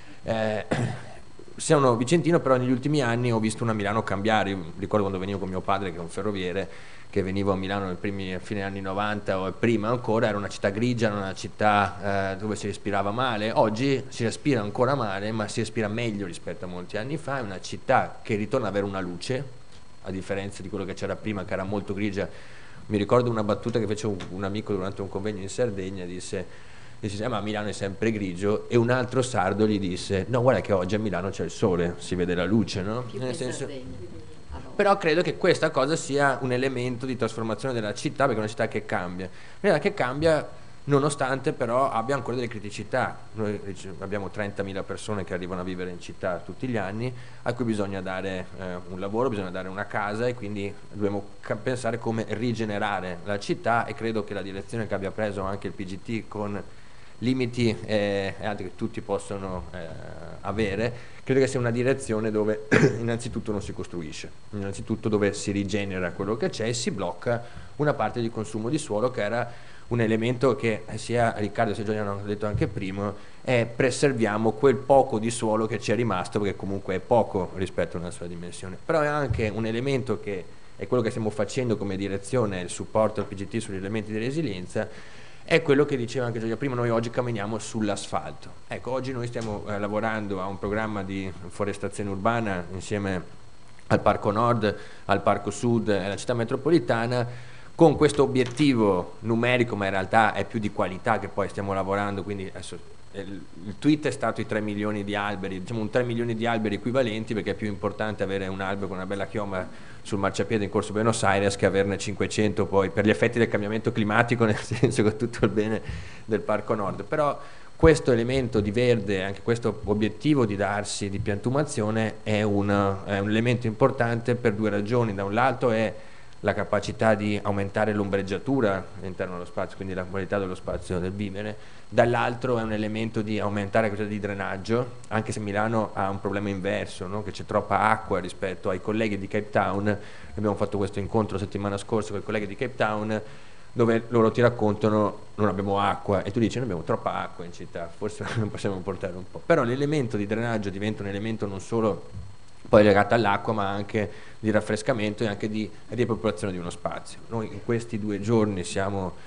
Sono vicentino, però negli ultimi anni ho visto una Milano cambiare. Io ricordo quando venivo con mio padre, che è un ferroviere, che venivo a Milano nei primi fine anni 90 o prima ancora, era una città grigia, era una città dove si respirava male. Oggi si respira ancora male, ma si respira meglio rispetto a molti anni fa. È una città che ritorna ad avere una luce, a differenza di quello che c'era prima, che era molto grigia. Mi ricordo una battuta che fece un amico durante un convegno in Sardegna, disse ma Milano è sempre grigio, e un altro sardo gli disse no, guarda che oggi a Milano c'è il sole, si vede la luce, no? Nel senso, però credo che questa cosa sia un elemento di trasformazione della città, perché è una città che cambia nonostante però abbia ancora delle criticità. Noi abbiamo 30.000 persone che arrivano a vivere in città tutti gli anni, a cui bisogna dare un lavoro, bisogna dare una casa, e quindi dobbiamo pensare come rigenerare la città, e credo che la direzione che abbia preso anche il PGT con limiti e altri che tutti possono avere, credo che sia una direzione dove innanzitutto non si costruisce, innanzitutto dove si rigenera quello che c'è e si blocca una parte di consumo di suolo, che era un elemento che sia Riccardo sia Giuliano hanno detto anche prima, è preserviamo quel poco di suolo che ci è rimasto, perché comunque è poco rispetto a una sua dimensione. Però è anche un elemento che è quello che stiamo facendo come direzione, il supporto al PGT sugli elementi di resilienza, è quello che diceva anche Giulia prima, noi oggi camminiamo sull'asfalto. Ecco, oggi noi stiamo lavorando a un programma di forestazione urbana insieme al Parco Nord, al Parco Sud e alla città metropolitana, con questo obiettivo numerico, ma in realtà è più di qualità che poi stiamo lavorando, quindi adesso il tweet è stato i 3 milioni di alberi, diciamo un 3 milioni di alberi equivalenti, perché è più importante avere un albero con una bella chioma sul marciapiede in Corso Buenos Aires che averne 500 poi per gli effetti del cambiamento climatico, nel senso che tutto il bene del Parco Nord. Però questo elemento di verde, anche questo obiettivo di darsi di piantumazione è un elemento importante per 2 ragioni. Da un lato è la capacità di aumentare l'ombreggiatura all'interno dello spazio, quindi la qualità dello spazio del vivere, dall'altro è un elemento di aumentare la capacità di drenaggio, anche se Milano ha un problema inverso, no? Che c'è troppa acqua rispetto ai colleghi di Cape Town. Abbiamo fatto questo incontro la settimana scorsa con i colleghi di Cape Town, dove loro ti raccontano non abbiamo acqua, e tu dici noi abbiamo troppa acqua in città, forse possiamo portare un po'. Però l'elemento di drenaggio diventa un elemento non solo poi legato all'acqua, ma anche di raffrescamento e anche di ripopolazione di uno spazio. Noi in questi 2 giorni siamo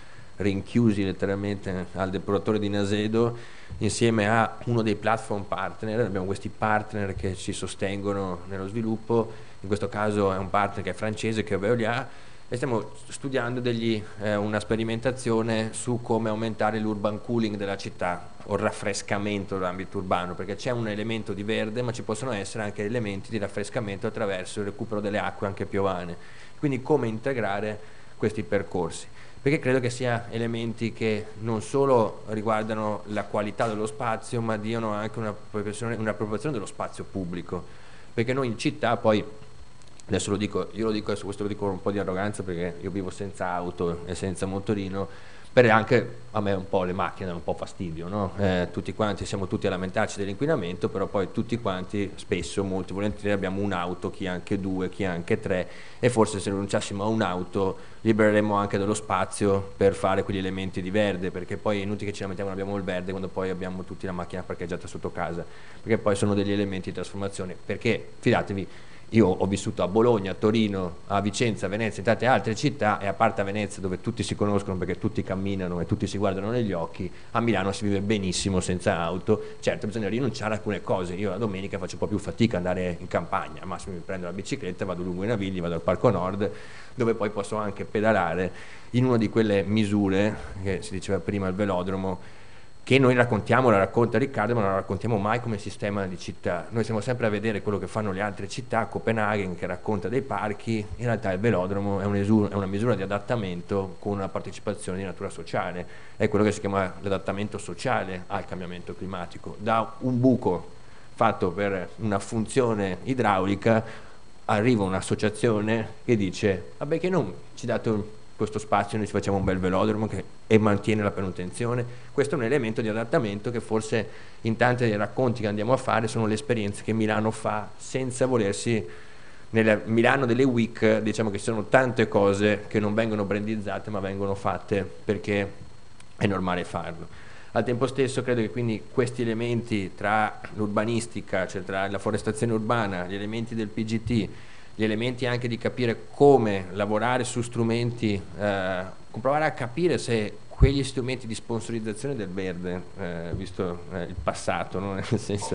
rinchiusi letteralmente al depuratore di Nasedo insieme a uno dei platform partner. Abbiamo questi partner che ci sostengono nello sviluppo, in questo caso è un partner che è francese, che è Veolia, e stiamo studiando una sperimentazione su come aumentare l'urban cooling della città o il raffrescamento dell'ambito urbano, perché c'è un elemento di verde ma ci possono essere anche elementi di raffrescamento attraverso il recupero delle acque anche piovane, quindi come integrare questi percorsi, perché credo che sia elementi che non solo riguardano la qualità dello spazio ma diano anche una appropriazione dello spazio pubblico, perché noi in città poi, adesso lo dico, io lo dico, adesso questo lo dico con un po' di arroganza perché io vivo senza auto e senza motorino, per anche a me un po' le macchine danno un po' fastidio, no? Tutti quanti siamo tutti a lamentarci dell'inquinamento, però poi tutti quanti spesso, molti volentieri abbiamo un'auto, chi anche due, chi anche tre, e forse se rinunciassimo a un'auto libereremmo anche dello spazio per fare quegli elementi di verde, perché poi è inutile che ci lamentiamo non abbiamo il verde quando poi abbiamo tutti la macchina parcheggiata sotto casa, perché poi sono degli elementi di trasformazione, perché fidatevi, io ho vissuto a Bologna, a Torino, a Vicenza, a Venezia, in tante altre città, e a parte a Venezia dove tutti si conoscono perché tutti camminano e tutti si guardano negli occhi, a Milano si vive benissimo senza auto. Certo, bisogna rinunciare a alcune cose. Io la domenica faccio un po' più fatica ad andare in campagna, al massimo mi prendo la bicicletta, vado lungo i Navigli, vado al Parco Nord, dove poi posso anche pedalare in una di quelle misure che si diceva prima, il velodromo, che noi raccontiamo, la racconta Riccardo, ma non la raccontiamo mai come sistema di città. Noi stiamo sempre a vedere quello che fanno le altre città, Copenaghen che racconta dei parchi, in realtà il velodromo è una misura di adattamento con una partecipazione di natura sociale, è quello che si chiama l'adattamento sociale al cambiamento climatico. Da un buco fatto per una funzione idraulica arriva un'associazione che dice vabbè, che non ci date questo spazio, noi ci facciamo un bel velodromo e mantiene la manutenzione. Questo è un elemento di adattamento che forse in tanti dei racconti che andiamo a fare sono le esperienze che Milano fa senza volersi. Nel Milano delle week diciamo che ci sono tante cose che non vengono brandizzate ma vengono fatte perché è normale farlo. Al tempo stesso credo che quindi questi elementi tra l'urbanistica, cioè tra la forestazione urbana, gli elementi del PGT, gli elementi anche di capire come lavorare su strumenti, provare a capire se quegli strumenti di sponsorizzazione del verde, visto il passato, no? Nel senso,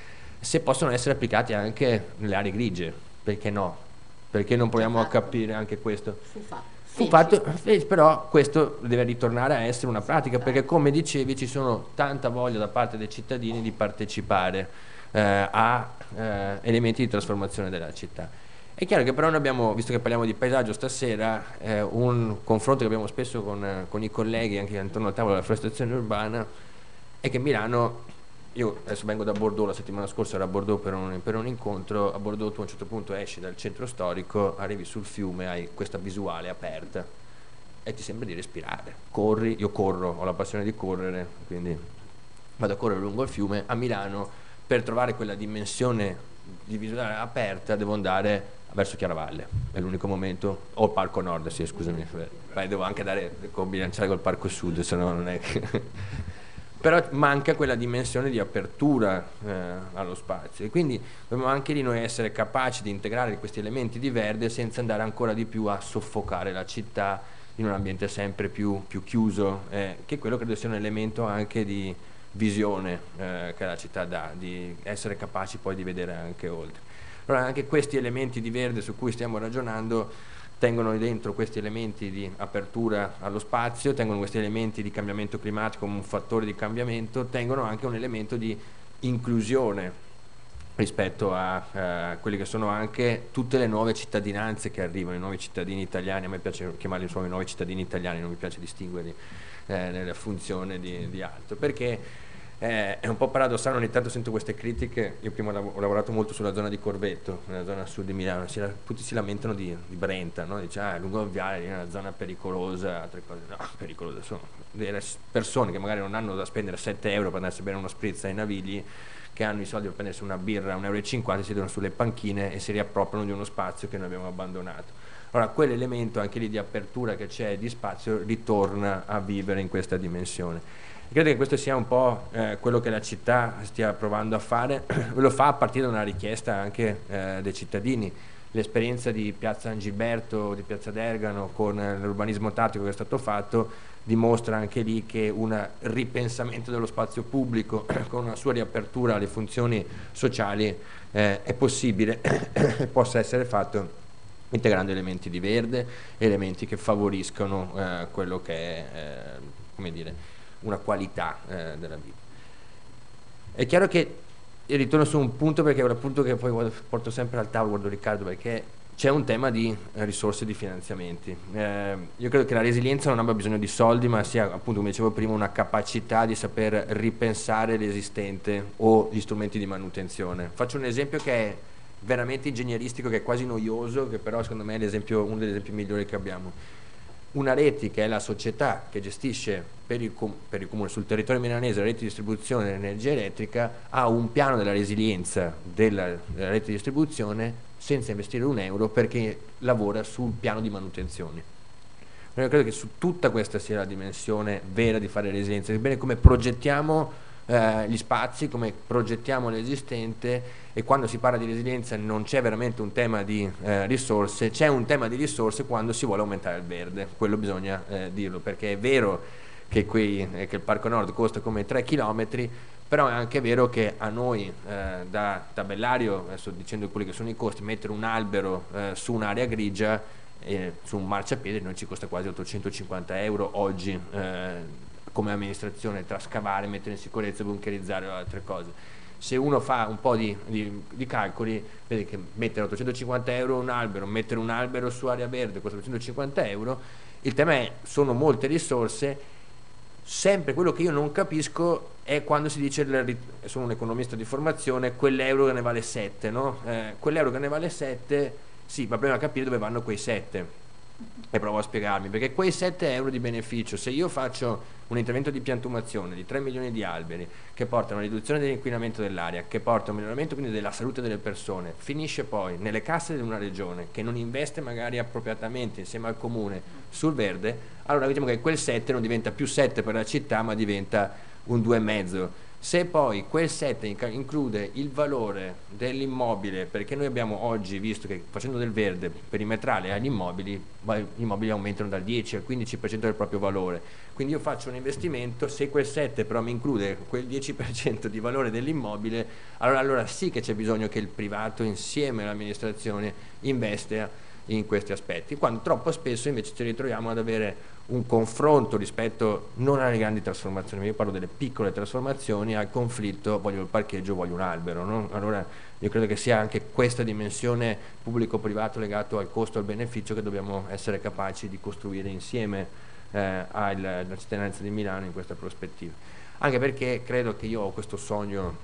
se possono essere applicati anche nelle aree grigie, perché no? Perché non proviamo a capire anche questo? Fu fatto, però questo deve ritornare a essere una pratica, perché come dicevi ci sono tanta voglia da parte dei cittadini di partecipare a elementi di trasformazione della città. È chiaro che però noi abbiamo, visto che parliamo di paesaggio stasera, un confronto che abbiamo spesso con i colleghi anche intorno al tavolo della forestazione urbana è che Milano, io adesso vengo da Bordeaux, la settimana scorsa ero a Bordeaux per un incontro, a Bordeaux tu a un certo punto esci dal centro storico, arrivi sul fiume, hai questa visuale aperta e ti sembra di respirare, corri, io corro, ho la passione di correre, quindi vado a correre lungo il fiume. A Milano per trovare quella dimensione di visuale aperta devo andare verso Chiaravalle, è l'unico momento, o il Parco Nord, sì, scusami, devo anche bilanciare col Parco Sud, se no non è che però manca quella dimensione di apertura allo spazio, e quindi dobbiamo anche di noi essere capaci di integrare questi elementi di verde senza andare ancora di più a soffocare la città in un ambiente sempre più chiuso, che quello credo sia un elemento anche di visione che la città dà, di essere capaci poi di vedere anche oltre. Allora anche questi elementi di verde su cui stiamo ragionando tengono dentro questi elementi di apertura allo spazio, tengono questi elementi di cambiamento climatico come un fattore di cambiamento, tengono anche un elemento di inclusione rispetto a quelli che sono anche tutte le nuove cittadinanze che arrivano, i nuovi cittadini italiani. A me piace chiamarli i nuovi cittadini italiani, non mi piace distinguerli nella funzione di altro, perché è un po' paradossale, ogni tanto sento queste critiche. Io prima ho lavorato molto sulla zona di Corvetto, nella zona sud di Milano, tutti si lamentano di Brenta, no? Dice lungo il viale è una zona pericolosa, altre cose. No, pericolose sono delle persone che magari non hanno da spendere 7 euro per andarsi a bere uno spritz ai Navigli, che hanno i soldi per prendersi una birra, 1,50 euro, siedono sulle panchine e si riappropriano di uno spazio che noi abbiamo abbandonato. Allora quell'elemento anche lì di apertura che c'è, di spazio, ritorna a vivere in questa dimensione. Credo che questo sia un po' quello che la città stia provando a fare, lo fa a partire da una richiesta anche dei cittadini, l'esperienza di Piazza San Gilberto, di Piazza d'Ergano, con l'urbanismo tattico che è stato fatto, dimostra anche lì che un ripensamento dello spazio pubblico con una sua riapertura alle funzioni sociali è possibile e possa essere fatto integrando elementi di verde, elementi che favoriscono quello che è come dire, una qualità della vita. È chiaro che io ritorno su un punto, perché è un punto che poi porto sempre al tavolo, guardo Riccardo, perché c'è un tema di risorse e di finanziamenti. Io credo che la resilienza non abbia bisogno di soldi, ma sia, appunto, come dicevo prima, una capacità di saper ripensare l'esistente o gli strumenti di manutenzione. Faccio un esempio che è veramente ingegneristico, che è quasi noioso, che però secondo me è uno degli esempi migliori che abbiamo. Una rete, che è la società che gestisce per il comune sul territorio milanese la rete di distribuzione dell'energia elettrica, ha un piano della resilienza della rete di distribuzione senza investire un euro, perché lavora sul piano di manutenzione. Io credo che su tutta questa sia la dimensione vera di fare resilienza, bene come progettiamo gli spazi, come progettiamo l'esistente. E quando si parla di resilienza non c'è veramente un tema di risorse, c'è un tema di risorse quando si vuole aumentare il verde, quello bisogna dirlo, perché è vero che il Parco Nord costa come 3 chilometri, però è anche vero che a noi da tabellario, adesso dicendo quelli che sono i costi, mettere un albero su un'area grigia, su un marciapiede, noi ci costa quasi 850 euro oggi come amministrazione, tra scavare, mettere in sicurezza, buncherizzare o altre cose. Se uno fa un po' di calcoli, vede che mettere 850 euro un albero, mettere un albero su area verde costa 850 euro. Il tema è, sono molte risorse. Sempre quello che io non capisco è quando si dice, sono un economista di formazione, quell'euro che ne vale 7, no? Quell'euro che ne vale 7, sì, ma prima capire dove vanno quei 7. E provo a spiegarmi, perché quei 7 euro di beneficio, se io faccio un intervento di piantumazione di 3 milioni di alberi che porta a una riduzione dell'inquinamento dell'aria, che porta a un miglioramento quindi della salute delle persone, finisce poi nelle casse di una regione che non investe magari appropriatamente insieme al comune sul verde, allora vediamo che quel 7 non diventa più 7 per la città, ma diventa un 2,5. Se poi quel 7 include il valore dell'immobile, perché noi abbiamo oggi visto che facendo del verde perimetrale agli immobili, gli immobili aumentano dal 10 al 15% del proprio valore, quindi io faccio un investimento, se quel 7 però mi include quel 10% di valore dell'immobile, allora sì che c'è bisogno che il privato insieme all'amministrazione investe in questi aspetti, quando troppo spesso invece ci ritroviamo ad avere un confronto rispetto non alle grandi trasformazioni, ma io parlo delle piccole trasformazioni, al conflitto, voglio il parcheggio, voglio un albero, no? Allora io credo che sia anche questa dimensione pubblico-privato legato al costo e al beneficio che dobbiamo essere capaci di costruire insieme alla cittadinanza di Milano in questa prospettiva, anche perché credo che io ho questo sogno,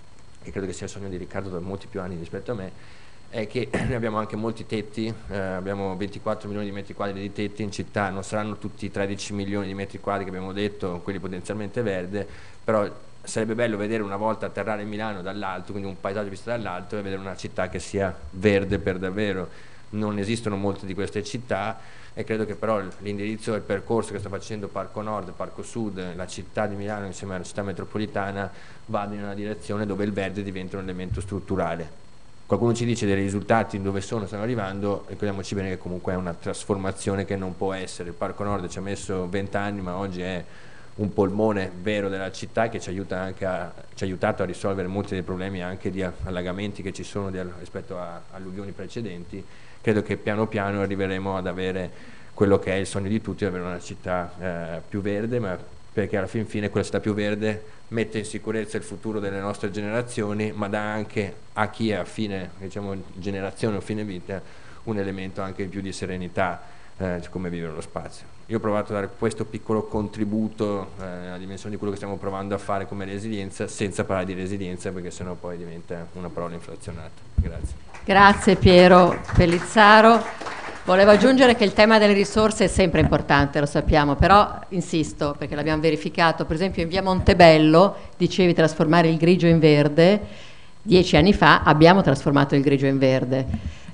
e credo che sia il sogno di Riccardo da molti più anni rispetto a me, è che noi abbiamo anche molti tetti, abbiamo 24 milioni di metri quadri di tetti in città, non saranno tutti i 13 milioni di metri quadri che abbiamo detto, quelli potenzialmente verde, però sarebbe bello vedere una volta atterrare Milano dall'alto, quindi un paesaggio visto dall'alto, e vedere una città che sia verde per davvero. Non esistono molte di queste città, e credo che però l'indirizzo e il percorso che sta facendo Parco Nord, Parco Sud, la città di Milano insieme alla città metropolitana vada in una direzione dove il verde diventa un elemento strutturale. Qualcuno ci dice dei risultati dove stanno arrivando, ricordiamoci bene che comunque è una trasformazione che non può essere. Il Parco Nord ci ha messo 20 anni, ma oggi è un polmone vero della città che ci ha aiutato a risolvere molti dei problemi anche di allagamenti che ci sono rispetto a alluvioni precedenti. Credo che piano piano arriveremo ad avere quello che è il sogno di tutti, avere una città più verde, ma perché alla fin fine quella città più verde mette in sicurezza il futuro delle nostre generazioni, ma dà anche a chi è a fine, diciamo, generazione o fine vita un elemento anche più di serenità su come vivere lo spazio. Io ho provato a dare questo piccolo contributo alla dimensione di quello che stiamo provando a fare come resilienza, senza parlare di resilienza, perché sennò poi diventa una parola inflazionata. Grazie. Grazie Piero Pellizzaro. Volevo aggiungere che il tema delle risorse è sempre importante, lo sappiamo, però insisto, perché l'abbiamo verificato, per esempio in via Montebello, dicevi trasformare il grigio in verde, 10 anni fa abbiamo trasformato il grigio in verde,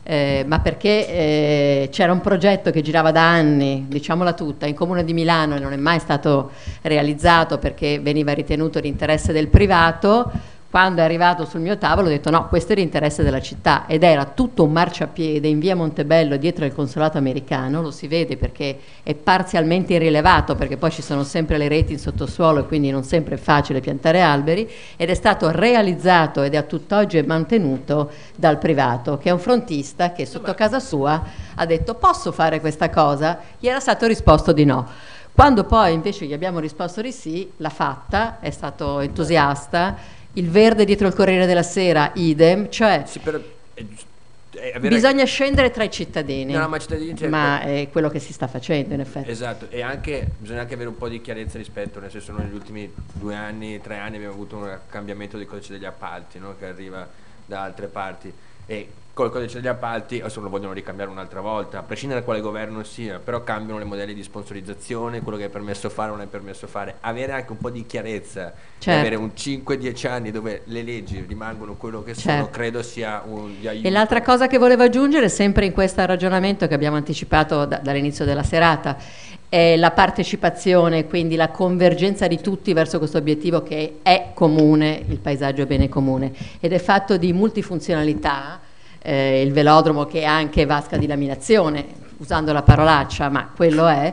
ma perché c'era un progetto che girava da anni, diciamola tutta, in Comune di Milano e non è mai stato realizzato perché veniva ritenuto l'interesse del privato. Quando è arrivato sul mio tavolo ho detto no, questo è l'interesse della città, ed era tutto un marciapiede in via Montebello dietro il consolato americano, lo si vede perché è parzialmente irrilevato, perché poi ci sono sempre le reti in sottosuolo e quindi non sempre è facile piantare alberi, ed è stato realizzato ed è a tutt'oggi è mantenuto dal privato, che è un frontista che sotto casa sua ha detto posso fare questa cosa? Gli era stato risposto di no. Quando poi invece gli abbiamo risposto di sì, l'ha fatta, è stato entusiasta. Il verde dietro il Corriere della Sera, idem, cioè Sì, però bisogna scendere tra i cittadini, No, ma cittadini, cioè, ma è quello che si sta facendo in effetti. Esatto, e anche bisogna anche avere un po' di chiarezza rispetto, nel senso noi negli ultimi 2 anni, 3 anni abbiamo avuto un cambiamento del codice degli appalti, no? Che arriva da altre parti, e col codice degli appalti adesso lo vogliono ricambiare un'altra volta, a prescindere da quale governo sia, però cambiano le modelli di sponsorizzazione, quello che è permesso fare o non è permesso fare, avere anche un po' di chiarezza, Certo. avere un 5-10 anni dove le leggi rimangono quello che sono, Certo. credo sia un di aiuto. E l'altra cosa che volevo aggiungere, sempre in questo ragionamento che abbiamo anticipato dall'inizio della serata, è la partecipazione, quindi la convergenza di tutti verso questo obiettivo che è comune, il paesaggio è bene comune, ed è fatto di multifunzionalità. Il velodromo che è anche vasca di laminazione, usando la parolaccia, ma quello è,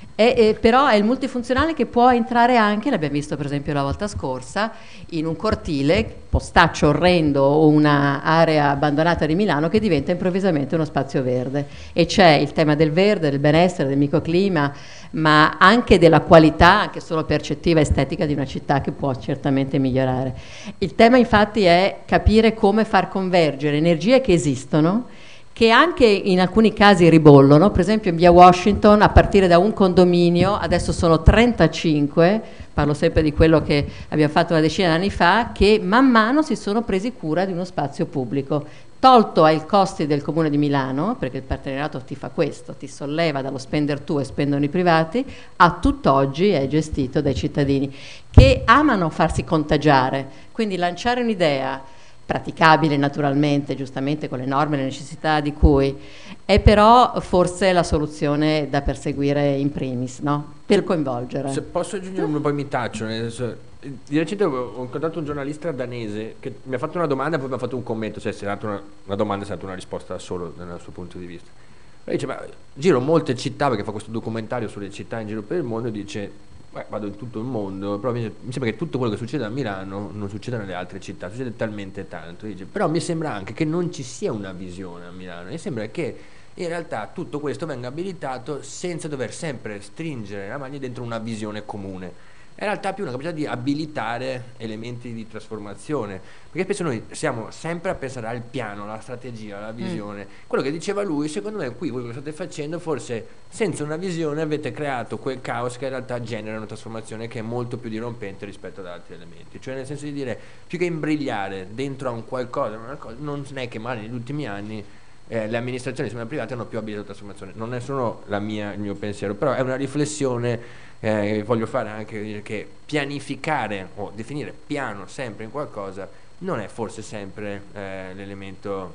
però è il multifunzionale che può entrare anche, l'abbiamo visto per esempio la volta scorsa, in un cortile, postaccio orrendo o una area abbandonata di Milano che diventa improvvisamente uno spazio verde, e c'è il tema del verde, del benessere, del microclima, ma anche della qualità, anche solo percettiva estetica di una città che può certamente migliorare. Il tema infatti è capire come far convergere energie che esistono, che anche in alcuni casi ribollono, per esempio in via Washington a partire da un condominio, adesso sono 35, parlo sempre di quello che abbiamo fatto una decina di anni fa, che man mano si sono presi cura di uno spazio pubblico, tolto ai costi del Comune di Milano, perché il partenariato ti fa questo, ti solleva dallo spender tu e spendono i privati, a tutt'oggi è gestito dai cittadini, che amano farsi contagiare, quindi lanciare un'idea praticabile naturalmente, giustamente con le norme e le necessità di cui è però forse la soluzione da perseguire in primis, no? Per coinvolgere. Se posso aggiungere poi mi taccio, nel senso, di recente ho incontrato un giornalista danese che mi ha fatto una domanda e poi mi ha fatto un commento, cioè se è stata una domanda è stata una risposta solo dal suo punto di vista. E dice, ma giro molte città, perché fa questo documentario sulle città in giro per il mondo, e dice vado in tutto il mondo, però mi sembra che tutto quello che succede a Milano non succeda nelle altre città, succede talmente tanto. Dice, però mi sembra anche che non ci sia una visione a Milano, mi sembra che in realtà tutto questo venga abilitato senza dover sempre stringere la maglia dentro una visione comune. In realtà è più una capacità di abilitare elementi di trasformazione, perché spesso noi siamo sempre a pensare al piano, alla strategia, alla visione. Quello che diceva lui, secondo me qui voi lo state facendo, forse senza una visione avete creato quel caos che in realtà genera una trasformazione che è molto più dirompente rispetto ad altri elementi, cioè nel senso di dire, più che imbrigliare dentro a un qualcosa, non è che magari negli ultimi anni le amministrazioni private hanno più abilitato la trasformazione. Non è solo il mio pensiero, però è una riflessione che voglio fare, anche che pianificare o definire piano sempre in qualcosa non è forse sempre l'elemento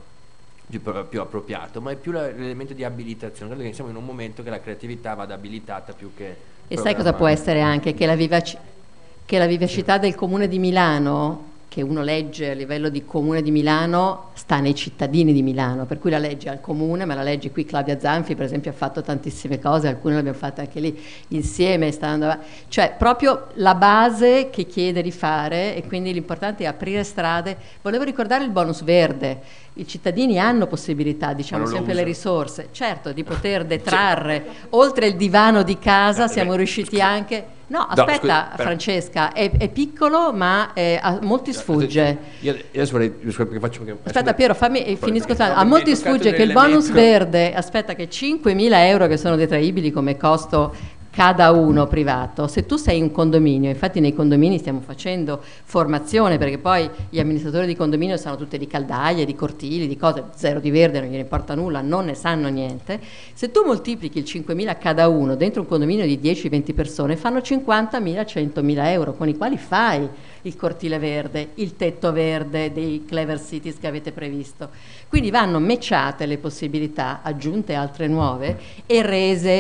più appropriato, ma è più l'elemento di abilitazione. Credo che siamo in un momento che la creatività vada abilitata più che E sai cosa può essere anche? Che la vivacità del Comune di Milano, che uno legge a livello di Comune di Milano, sta nei cittadini di Milano, per cui la legge al Comune, ma la legge qui. Claudia Zanfi per esempio ha fatto tantissime cose, alcune le abbiamo fatte anche lì insieme, cioè proprio la base che chiede di fare, e quindi l'importante è aprire strade. Volevo ricordare il bonus verde, i cittadini hanno possibilità, diciamo sempre le risorse, certo, di poter detrarre oltre il divano di casa, siamo riusciti anche. No, aspetta, Francesca, è piccolo ma a molti sfugge. Io adesso vorrei, perché faccio perché aspetta Piero, finisco. A molti sfugge che il bonus verde, aspetta, che 5.000 euro che sono detraibili come costo cada uno privato, se tu sei un condominio, infatti nei condomini stiamo facendo formazione, perché poi gli amministratori di condominio sanno tutte di caldaie, di cortili, di cose, zero di verde, non gliene importa nulla, non ne sanno niente. Se tu moltiplichi il 5.000 cada uno dentro un condominio di 10-20 persone, fanno 50.000-100.000 euro, con i quali fai il cortile verde, il tetto verde dei Clever Cities che avete previsto. Quindi vanno matchate le possibilità, aggiunte altre nuove e rese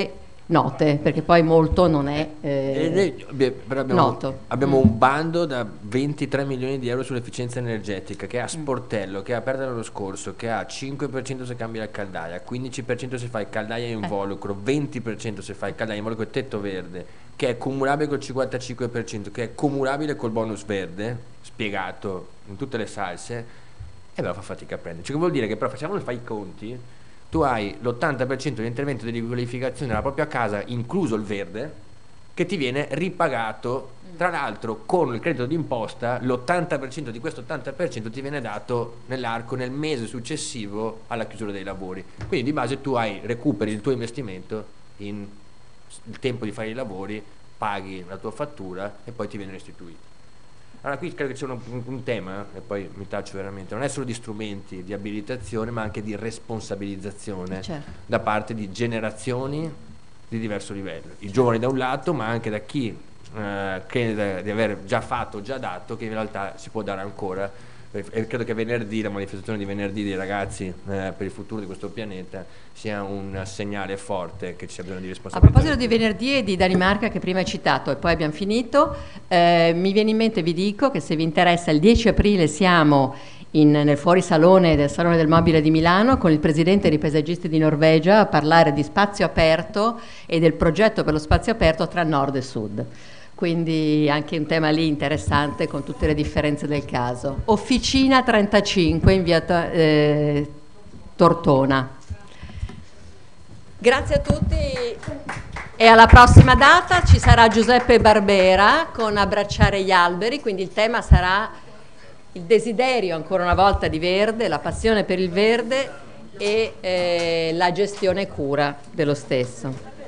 note, perché poi molto non è però noto. abbiamo un bando da 23 milioni di euro sull'efficienza energetica, che ha sportello, che ha aperto l'anno scorso, che ha 5% se cambia la caldaia, 15% se fai caldaia involucro, 20% se fai caldaia involucro e tetto verde, che è cumulabile col 55%, che è cumulabile col bonus verde, spiegato in tutte le salse, e però fa fatica a prendere. Cioè, che vuol dire che però fai i conti, tu hai l'80% dell'intervento di riqualificazione della propria casa, incluso il verde, che ti viene ripagato, tra l'altro con il credito d'imposta, l'80% di questo 80% ti viene dato nell'arco, nel mese successivo alla chiusura dei lavori. Quindi di base tu recuperi il tuo investimento in il tempo di fare i lavori, paghi la tua fattura e poi ti viene restituito. Allora qui credo che c'è un tema, e poi mi taccio veramente, non è solo di strumenti di abilitazione, ma anche di responsabilizzazione da parte di generazioni di diverso livello. I giovani da un lato, ma anche da chi crede di aver già fatto, già dato, che in realtà si può dare ancora. E credo che venerdì, la manifestazione di venerdì dei ragazzi per il futuro di questo pianeta sia un segnale forte che ci sia bisogno di responsabilità. A proposito di venerdì e di Danimarca che prima hai citato e poi abbiamo finito, mi viene in mente, vi dico che se vi interessa il 10 aprile siamo nel fuorisalone del Salone del Mobile di Milano con il presidente dei paesaggisti di Norvegia a parlare di spazio aperto e del progetto per lo spazio aperto tra nord e sud. Quindi anche un tema lì interessante con tutte le differenze del caso. Officina 35 in via Tortona. Grazie a tutti e alla prossima data ci sarà Giuseppe Barbera con Abbracciare gli alberi, quindi il tema sarà il desiderio ancora una volta di verde, la passione per il verde e la gestione e cura dello stesso.